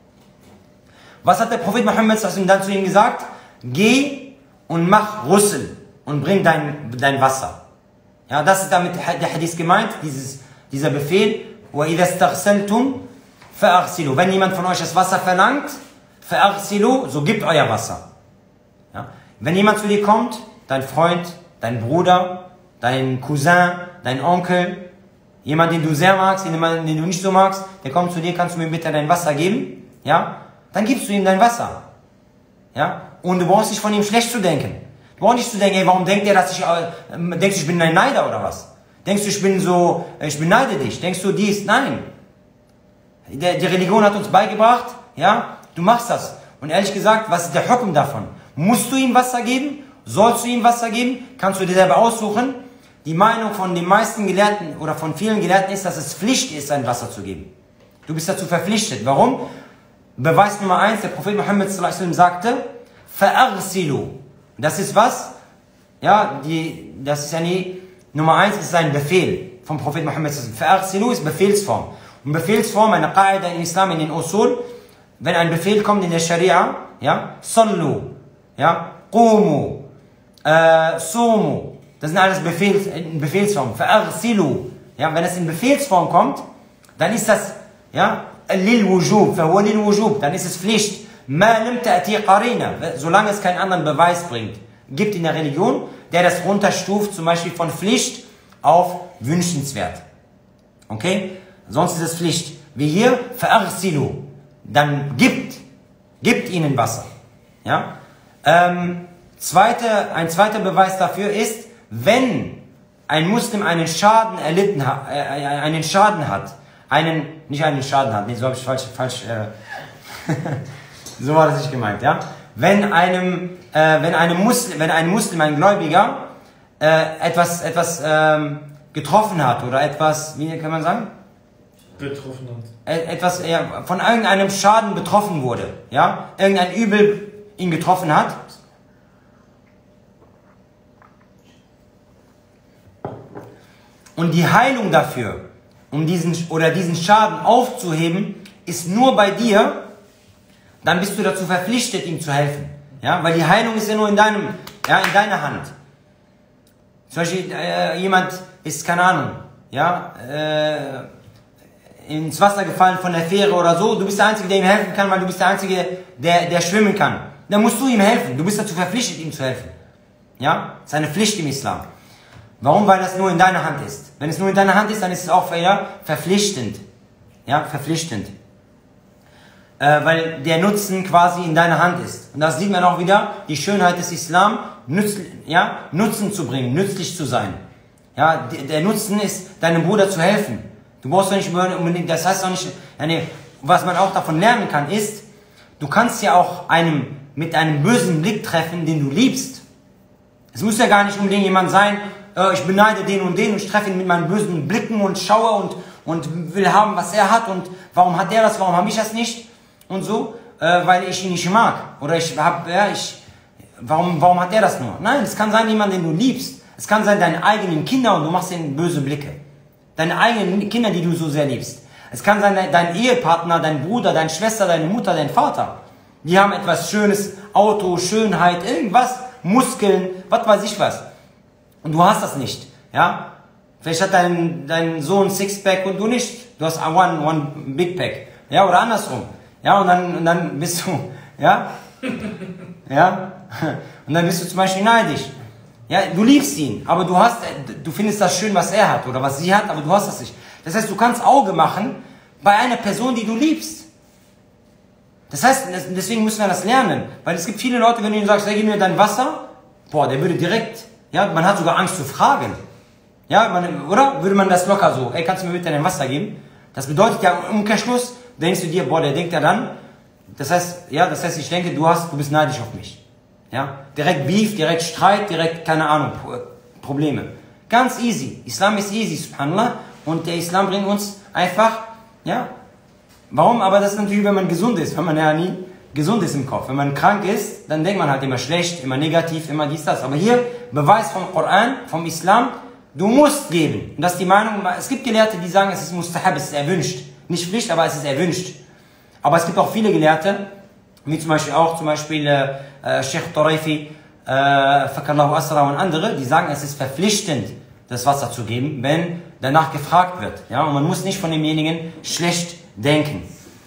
Was hat der Prophet Muhammad dann zu ihm gesagt? Geh und mach Ghusl und bring dein, dein Wasser. Ja, das ist damit der Hadith gemeint, dieses, dieser Befehl. وَإِذَا اسْتَغْسَلْتُمْ فَأَغْسِلُوا. Wenn jemand von euch das Wasser verlangt, فَأَغْسِلُوا, so gibt euer Wasser. Ja? Wenn jemand zu dir kommt, dein Freund, dein Bruder, dein Cousin, dein Onkel, jemand, den du sehr magst, jemand, den du nicht so magst, der kommt zu dir, kannst du mir bitte dein Wasser geben? Ja? Dann gibst du ihm dein Wasser. Ja? Und du brauchst nicht von ihm schlecht zu denken. Du brauchst nicht zu denken, ey, warum denkt er, dass ich, äh, denkst du, ich bin ein Neider oder was? Denkst du, ich bin so, ich beneide dich? Denkst du dies? Nein. Der, die Religion hat uns beigebracht, ja, du machst das. Und ehrlich gesagt, was ist der Hukum davon? Musst du ihm Wasser geben? Sollst du ihm Wasser geben? Kannst du dir selber aussuchen? Die Meinung von den meisten Gelehrten oder von vielen Gelehrten ist, dass es Pflicht ist, ein Wasser zu geben. Du bist dazu verpflichtet. Warum? Beweis Nummer eins, der Prophet Muhammad sallallahu alaihi wasallam sagte, فَأَغْسِلُوا. Das ist was? Ja, die, das ist ja nie, Nummer eins ist ein Befehl vom Prophet Muhammad sallallahu alaihi wasallam. فَأَغْسِلُوا ist Befehlsform. Und Befehlsform, eine Qaida im Islam, in den Usul, wenn ein Befehl kommt in der Scharia, ja, Sallu, ja, Qumu, äh, Sumu, das sind alles Befehls, in Befehlsform. فَأَغْسِلُوا. Ja, wenn es in Befehlsform kommt, dann ist das, ja, لِلْوُجُوب, فَهُوَ لِلْوُجُوب, dann ist es Pflicht. مَا لَمْ تَأْتِي قَرِينًا, solange es keinen anderen Beweis bringt, gibt in der Religion, der das runterstuft, zum Beispiel von Pflicht auf wünschenswert. Okay? Sonst ist es Pflicht. Wie hier, فَأَغْسِلُوا, dann gibt, gibt ihnen Wasser. Ja? Ähm, zweite, ein zweiter Beweis dafür ist, wenn ein Muslim einen Schaden erlitten hat, äh, einen Schaden hat, einen, nicht einen Schaden hat, nee, so habe ich falsch, falsch, äh, so war das nicht gemeint, ja. Wenn einem, äh, wenn einem Muslim, wenn ein Muslim, ein Gläubiger, äh, etwas, etwas ähm, getroffen hat oder etwas, wie kann man sagen? Betroffen hat. Äh, etwas, ja, von irgendeinem Schaden betroffen wurde, ja, irgendein Übel ihn getroffen hat. Und die Heilung dafür, um diesen oder diesen Schaden aufzuheben, ist nur bei dir. Dann bist du dazu verpflichtet, ihm zu helfen. Ja, weil die Heilung ist ja nur in deinem, ja, in deiner Hand. Zum Beispiel, äh, jemand ist, keine Ahnung, ja, äh, ins Wasser gefallen von der Fähre oder so. Du bist der Einzige, der ihm helfen kann, weil du bist der Einzige, der, der schwimmen kann. Dann musst du ihm helfen. Du bist dazu verpflichtet, ihm zu helfen. Ja, das ist eine Pflicht im Islam. Warum? Weil das nur in deiner Hand ist. Wenn es nur in deiner Hand ist, dann ist es auch ja, verpflichtend. Ja, verpflichtend. Äh, weil der Nutzen quasi in deiner Hand ist. Und das sieht man auch wieder, die Schönheit des Islam, nütz, ja, Nutzen zu bringen, nützlich zu sein. Ja, der Nutzen ist, deinem Bruder zu helfen. Du brauchst doch nicht unbedingt, das heißt auch nicht, ja, was man auch davon lernen kann, ist, du kannst ja auch einem mit einem bösen Blick treffen, den du liebst. Es muss ja gar nicht unbedingt jemand sein, äh, ich beneide den und den und ich treffe ihn mit meinen bösen Blicken und schaue und, und will haben, was er hat und warum hat er das, warum habe ich das nicht? Und so, äh, weil ich ihn nicht mag. Oder ich hab, ja, ich, warum, warum hat er das nur? Nein, es kann sein jemand, den du liebst. Es kann sein deine eigenen Kinder und du machst ihnen böse Blicke. Deine eigenen Kinder, die du so sehr liebst. Es kann sein dein Ehepartner, dein Bruder, deine Schwester, deine Mutter, dein Vater. Die haben etwas Schönes, Auto, Schönheit, irgendwas, Muskeln, was weiß ich was. Und du hast das nicht, ja? Vielleicht hat dein, dein Sohn Sixpack und du nicht. Du hast one, one Big Pack. Ja, oder andersrum. Ja, und dann, und dann bist du, ja, ja, und dann bist du zum Beispiel neidisch. Ja, du liebst ihn, aber du hast, du findest das schön, was er hat oder was sie hat, aber du hast das nicht. Das heißt, du kannst Auge machen bei einer Person, die du liebst. Das heißt, deswegen müssen wir das lernen, weil es gibt viele Leute, wenn du ihnen sagst, hey, gib mir dein Wasser, boah, der würde direkt, ja, man hat sogar Angst zu fragen. Ja, man, oder? Würde man das locker so, ey, kannst du mir bitte dein Wasser geben? Das bedeutet ja im Umkehrschluss, denkst du dir, boah, der denkt ja dann, das heißt, ja, das heißt, ich denke, du hast, du bist neidisch auf mich. Ja, direkt Beef, direkt Streit, direkt, keine Ahnung, Probleme. Ganz easy. Islam ist easy, subhanallah. Und der Islam bringt uns einfach, ja, warum? Aber das ist natürlich, wenn man gesund ist, wenn man ja nie gesund ist im Kopf. Wenn man krank ist, dann denkt man halt immer schlecht, immer negativ, immer dies, das. Aber hier, Beweis vom Koran, vom Islam, du musst geben. Und das ist die Meinung, es gibt Gelehrte, die sagen, es ist mustahab, es ist erwünscht. Nicht Pflicht, aber es ist erwünscht. Aber es gibt auch viele Gelehrte, wie zum Beispiel auch, zum Beispiel äh, Sheikh Taraifi, äh, Fakallahu Asra und andere, die sagen, es ist verpflichtend, das Wasser zu geben, wenn danach gefragt wird. Ja? Und man muss nicht von demjenigen schlecht denken.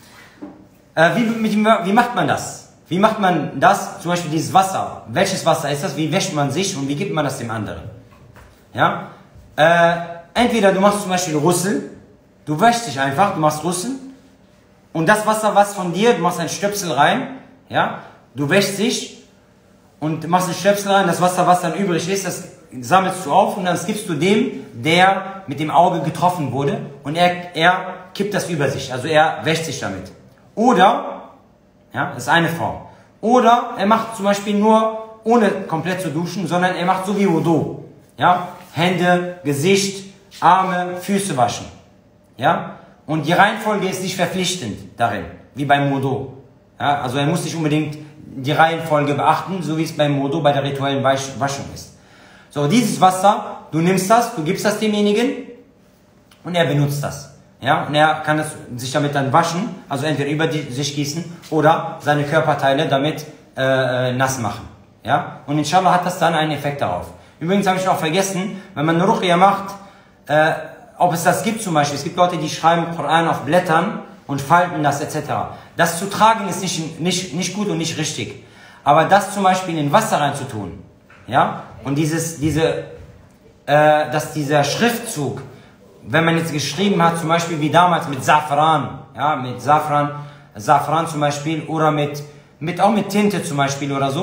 Äh, wie, mit, wie macht man das? Wie macht man das, zum Beispiel dieses Wasser? Welches Wasser ist das? Wie wäscht man sich und wie gibt man das dem anderen? Ja? Äh, entweder du machst zum Beispiel Russel, du wäschst dich einfach, du machst Russel und das Wasser, was von dir, du machst einen Stöpsel rein, ja? Du wäschst dich und machst einen Stöpsel rein, das Wasser, was dann übrig ist, das sammelst du auf und dann gibst du dem, der mit dem Auge getroffen wurde und er, er kippt das über sich, also er wäscht sich damit. Oder, ja, das ist eine Form. Oder er macht zum Beispiel nur, ohne komplett zu duschen, sondern er macht so wie Wudu. Ja, Hände, Gesicht, Arme, Füße waschen. Ja, und die Reihenfolge ist nicht verpflichtend darin, wie beim Wudu. Ja, also er muss nicht unbedingt die Reihenfolge beachten, so wie es beim Wudu bei der rituellen Waschung ist. So, dieses Wasser, du nimmst das, du gibst das demjenigen und er benutzt das. Ja, und er kann das, sich damit dann waschen, also entweder über die, sich gießen oder seine Körperteile damit äh, nass machen. Ja, und inshallah hat das dann einen Effekt darauf. Übrigens habe ich noch vergessen, wenn man eine Ruqya macht, äh, ob es das gibt zum Beispiel, es gibt Leute, die schreiben Koran auf Blättern und falten das et cetera. Das zu tragen ist nicht, nicht, nicht gut und nicht richtig. Aber das zum Beispiel in Wasser reinzutun, ja, und dieses, diese, äh, dass dieser Schriftzug, wenn man jetzt geschrieben hat, zum Beispiel wie damals mit Safran, ja, mit Safran, Safran zum Beispiel, oder mit, mit, auch mit Tinte zum Beispiel oder so,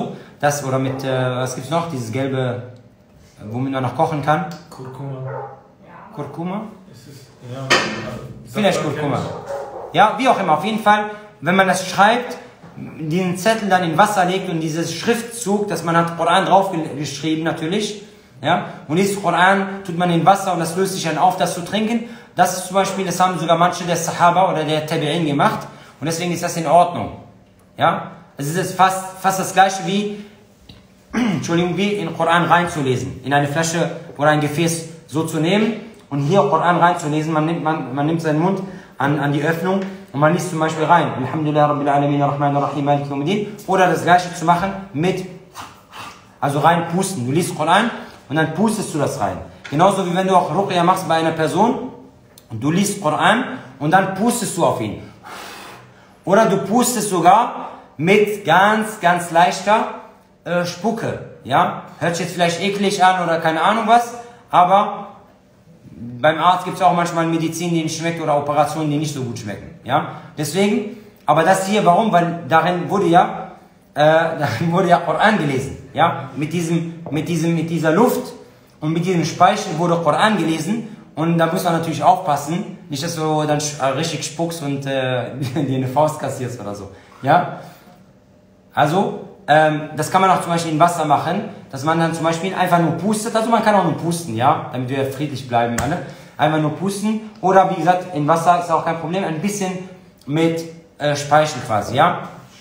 das oder mit, äh, was gibt's noch? Dieses gelbe, womit man noch kochen kann. Kurkuma. Kurkuma? Ist es, ja, Vielleicht Kurkuma. Ja, wie auch immer. Auf jeden Fall, wenn man das schreibt, den Zettel dann in Wasser legt und dieses Schriftzug, dass man hat Koran draufgeschrieben natürlich, ja, und dieses Koran tut man in Wasser und das löst sich dann auf, das zu trinken. Das ist zum Beispiel, das haben sogar manche der Sahaba oder der Tabi'in gemacht und deswegen ist das in Ordnung. Ja, es ist fast, fast das gleiche wie, Entschuldigung, wie in Koran reinzulesen. In eine Flasche oder ein Gefäß so zu nehmen und hier Koran reinzulesen. Man nimmt, man, man nimmt seinen Mund an, an die Öffnung und man liest zum Beispiel rein. Alhamdulillah Rabbil Alamin Ar-Rahman Ar-Rahim Maliki Yawmiddin. Oder das gleiche zu machen mit, also rein pusten. Du liest Koran und dann pustest du das rein. Genauso wie wenn du auch Ruqya machst bei einer Person und du liest Koran und dann pustest du auf ihn. Oder du pustest sogar mit ganz, ganz leichter äh, Spucke. Ja? Hört sich jetzt vielleicht eklig an oder keine Ahnung was, aber beim Arzt gibt es auch manchmal Medizin, die nicht schmeckt oder Operationen, die nicht so gut schmecken. Ja? Deswegen, aber das hier, warum? Weil darin wurde ja, äh, darin wurde ja Koran gelesen. Ja? Mit, diesem, mit, diesem, mit dieser Luft und mit diesem Speichel wurde Koran gelesen. Und da muss man natürlich aufpassen, nicht, dass du dann richtig spuckst und äh, dir eine Faust kassierst oder so. Ja? Also, ähm, das kann man auch zum Beispiel in Wasser machen, dass man dann zum Beispiel einfach nur pustet. Also man kann auch nur pusten, ja, damit wir friedlich bleiben alle. Einfach nur pusten. Oder wie gesagt, in Wasser ist auch kein Problem, ein bisschen mit äh, Speichel quasi, ja.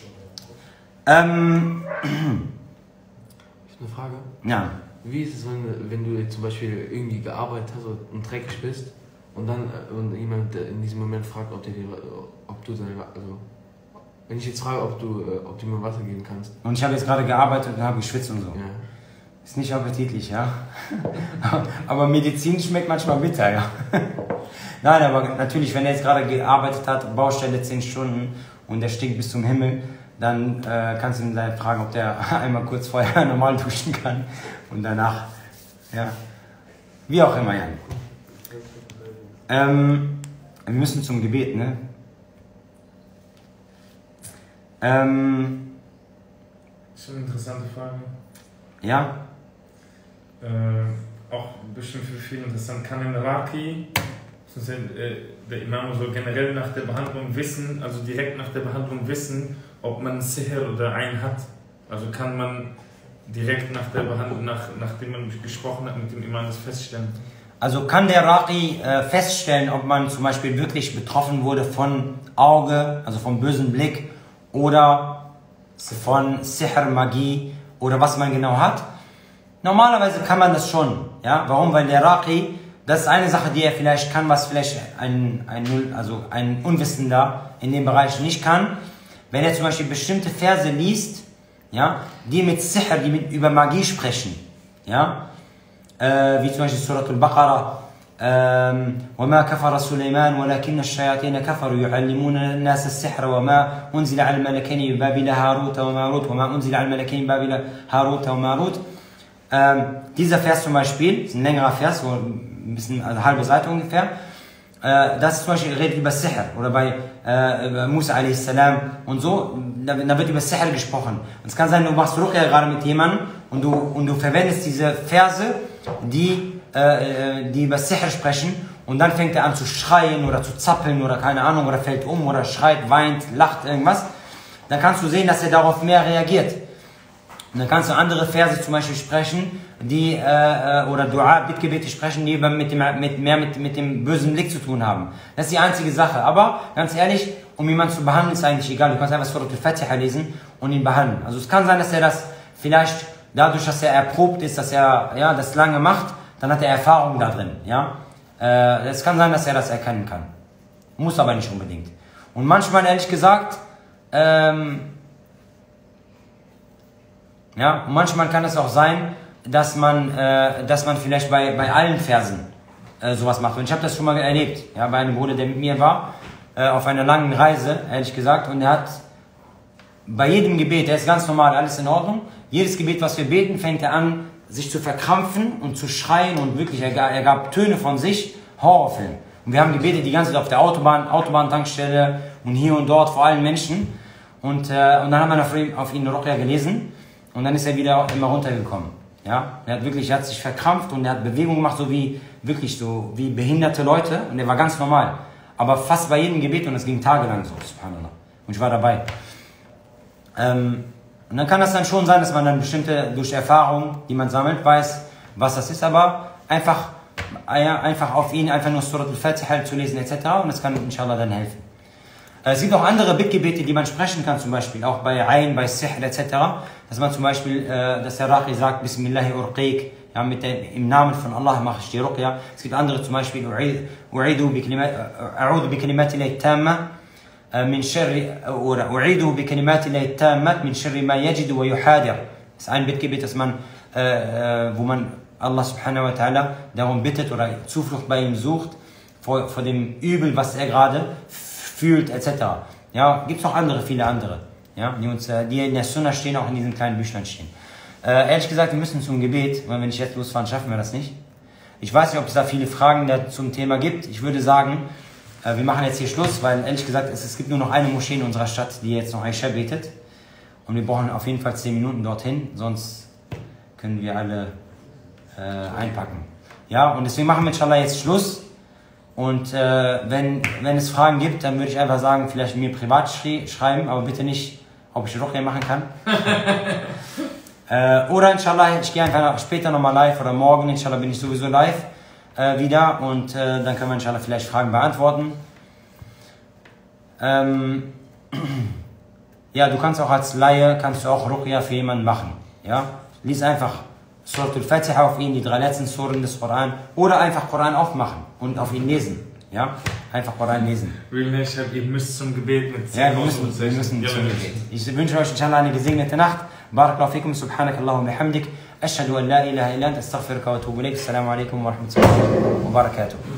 Ähm, ich habe eine Frage. Ja. Wie ist es, wenn, wenn du jetzt zum Beispiel irgendwie gearbeitet hast und dreckig bist und dann und jemand in diesem Moment fragt, ob, der dir, ob du deine, also wenn ich jetzt frage, ob du, ob du mir Wasser geben kannst. Und ich habe jetzt gerade gearbeitet und habe geschwitzt und so. Ja. Ist nicht appetitlich, ja. Aber Medizin schmeckt manchmal bitter, ja. Nein, aber natürlich, wenn er jetzt gerade gearbeitet hat, Baustelle zehn Stunden und der stinkt bis zum Himmel, dann äh, kannst du ihn dann fragen, ob der einmal kurz vorher normal duschen kann und danach, ja, wie auch immer, ja. Ähm, wir müssen zum Gebet, ne? Ähm, das ist eine interessante Frage. Ja? Äh, auch bestimmt für viele interessant. Kann ein Raqi, äh, der Imam so generell nach der Behandlung wissen, also direkt nach der Behandlung wissen, ob man Sihr oder Ein hat? Also kann man direkt nach der Behandlung, nach, nachdem man gesprochen hat mit dem Imam, das feststellen? Also kann der Raqi äh, feststellen, ob man zum Beispiel wirklich betroffen wurde von Auge, also vom bösen Blick, oder von Sihr, Magie oder was man genau hat? Normalerweise kann man das schon. Ja? Warum? Weil der Raqi, das ist eine Sache, die er vielleicht kann, was vielleicht ein, ein, also ein Unwissender in dem Bereich nicht kann. Wenn er zum Beispiel bestimmte Verse liest, ja, die mit Sihr, die mit, über Magie sprechen, ja, äh, wie zum Beispiel Surat al-Baqarah, وما كفر سليمان ولكن الشياطين كفروا يعلمون الناس السحر وما أنزل على الملكين ببابل هاروت وماروت وما أنزل على الملكين ببابل هاروت وماروت. Ähm, dieser Vers zum Beispiel, ist ein längerer Vers, so ein bisschen, also eine halbe Seite ungefähr. Äh, das zum Beispiel redet über Sihr oder bei äh, Musa a s. und so, da, da wird über Sihr gesprochen. Und es kann sein, du machst Ruqya gerade mit jemandem und du, und du verwendest diese Verse, die die über Sihr sprechen und dann fängt er an zu schreien oder zu zappeln oder keine Ahnung oder fällt um oder schreit, weint, lacht, irgendwas, dann kannst du sehen, dass er darauf mehr reagiert. Und dann kannst du andere Verse zum Beispiel sprechen, die, äh, oder Dua, Bittgebete sprechen, die mit dem, mit, mehr mit, mit dem bösen Blick zu tun haben. Das ist die einzige Sache. Aber ganz ehrlich, um jemanden zu behandeln, ist eigentlich egal. Du kannst einfach Surat al-Fatiha lesen und ihn behandeln. Also es kann sein, dass er das vielleicht dadurch, dass er erprobt ist, dass er ja, das lange macht, dann hat er Erfahrung da drin, ja. Äh, es kann sein, dass er das erkennen kann. Muss aber nicht unbedingt. Und manchmal, ehrlich gesagt, ähm, ja, manchmal kann es auch sein, dass man, äh, dass man vielleicht bei, bei allen Versen äh, sowas macht. Und ich habe das schon mal erlebt, ja, bei einem Bruder, der mit mir war, äh, auf einer langen Reise, ehrlich gesagt, und er hat bei jedem Gebet, der ist ganz normal, alles in Ordnung, jedes Gebet, was wir beten, fängt er an, sich zu verkrampfen und zu schreien und wirklich, er gab, er gab Töne von sich, Horrorfilm. Und wir haben gebetet die ganze Zeit auf der Autobahn, Autobahntankstelle und hier und dort vor allen Menschen. Und, äh, und dann haben wir auf ihn, auf ihn Ruqya gelesen. und dann ist er wieder immer runtergekommen. Ja? Er hat wirklich, er hat sich verkrampft und er hat Bewegungen gemacht, so wie, wirklich so, wie behinderte Leute und er war ganz normal. Aber fast bei jedem Gebet und es ging tagelang so, subhanallah. Und ich war dabei. Ähm, und dann kann das dann schon sein, dass man dann bestimmte, durch Erfahrung, die man sammelt, weiß, was das ist, aber einfach, ja, einfach auf ihn einfach nur Surat al-Fatiha zu lesen et cetera. Und das kann inshallah dann helfen. Es gibt auch andere Bittgebete, die man sprechen kann, zum Beispiel auch bei Ayn, bei Sihr et cetera. Dass man zum Beispiel, äh, dass der Raqi sagt, Bismillahi urqiq, ja, mit der, im Namen von Allah mache ich die Ruqya. Es gibt andere, zum Beispiel, U'idu bi kalimati llahi tamma min sharri, oder U'idu bi kalimati llahi tammat min sharri ma yajidu wa yuhadir. Das ist ein Bittgebet, dass man, äh, wo man Allah subhanahu wa ta'ala darum bittet oder Zuflucht bei ihm sucht, vor, vor dem Übel, was er gerade fühlt, et cetera. Ja, gibt es noch andere, viele andere, ja, die, uns, die in der Sunna stehen, auch in diesen kleinen Büchern stehen. Äh, ehrlich gesagt, wir müssen zum Gebet, weil wenn ich jetzt losfahren, schaffen wir das nicht. Ich weiß nicht, ob es da viele Fragen da zum Thema gibt. Ich würde sagen, äh, wir machen jetzt hier Schluss, weil ehrlich gesagt, es, es gibt nur noch eine Moschee in unserer Stadt, die jetzt noch Aisha betet. Und wir brauchen auf jeden Fall zehn Minuten dorthin, sonst können wir alle äh, einpacken. Ja, und deswegen machen wir inshallah jetzt Schluss. Und äh, wenn, wenn es Fragen gibt, dann würde ich einfach sagen, vielleicht mir privat schrie, schreiben, aber bitte nicht, ob ich Ruqya machen kann. äh, oder inshallah, ich gehe einfach später nochmal live oder morgen, inshallah bin ich sowieso live äh, wieder und äh, dann können wir inshallah vielleicht Fragen beantworten. Ähm, ja, du kannst auch als Laie, kannst du auch Ruqya für jemanden machen. Ja? Lies einfach Surat al-Fatiha auf ihn, die drei letzten Suren des Koran, oder einfach Koran aufmachen und auf ihn lesen. Ja? Einfach Koran lesen. Ihr müsst zum Gebet mit Ja, wir müssen, wir müssen zum Gebet. Ich wünsche euch inshallah eine gesegnete Nacht. Barakallahu fikum, subhanak Allahumma bihamdik. Ashhadu an la ilaha illa anta astaghfiruka wa atubu ilayk. Assalamu alaikum wa rahmatullahi wa barakatuh.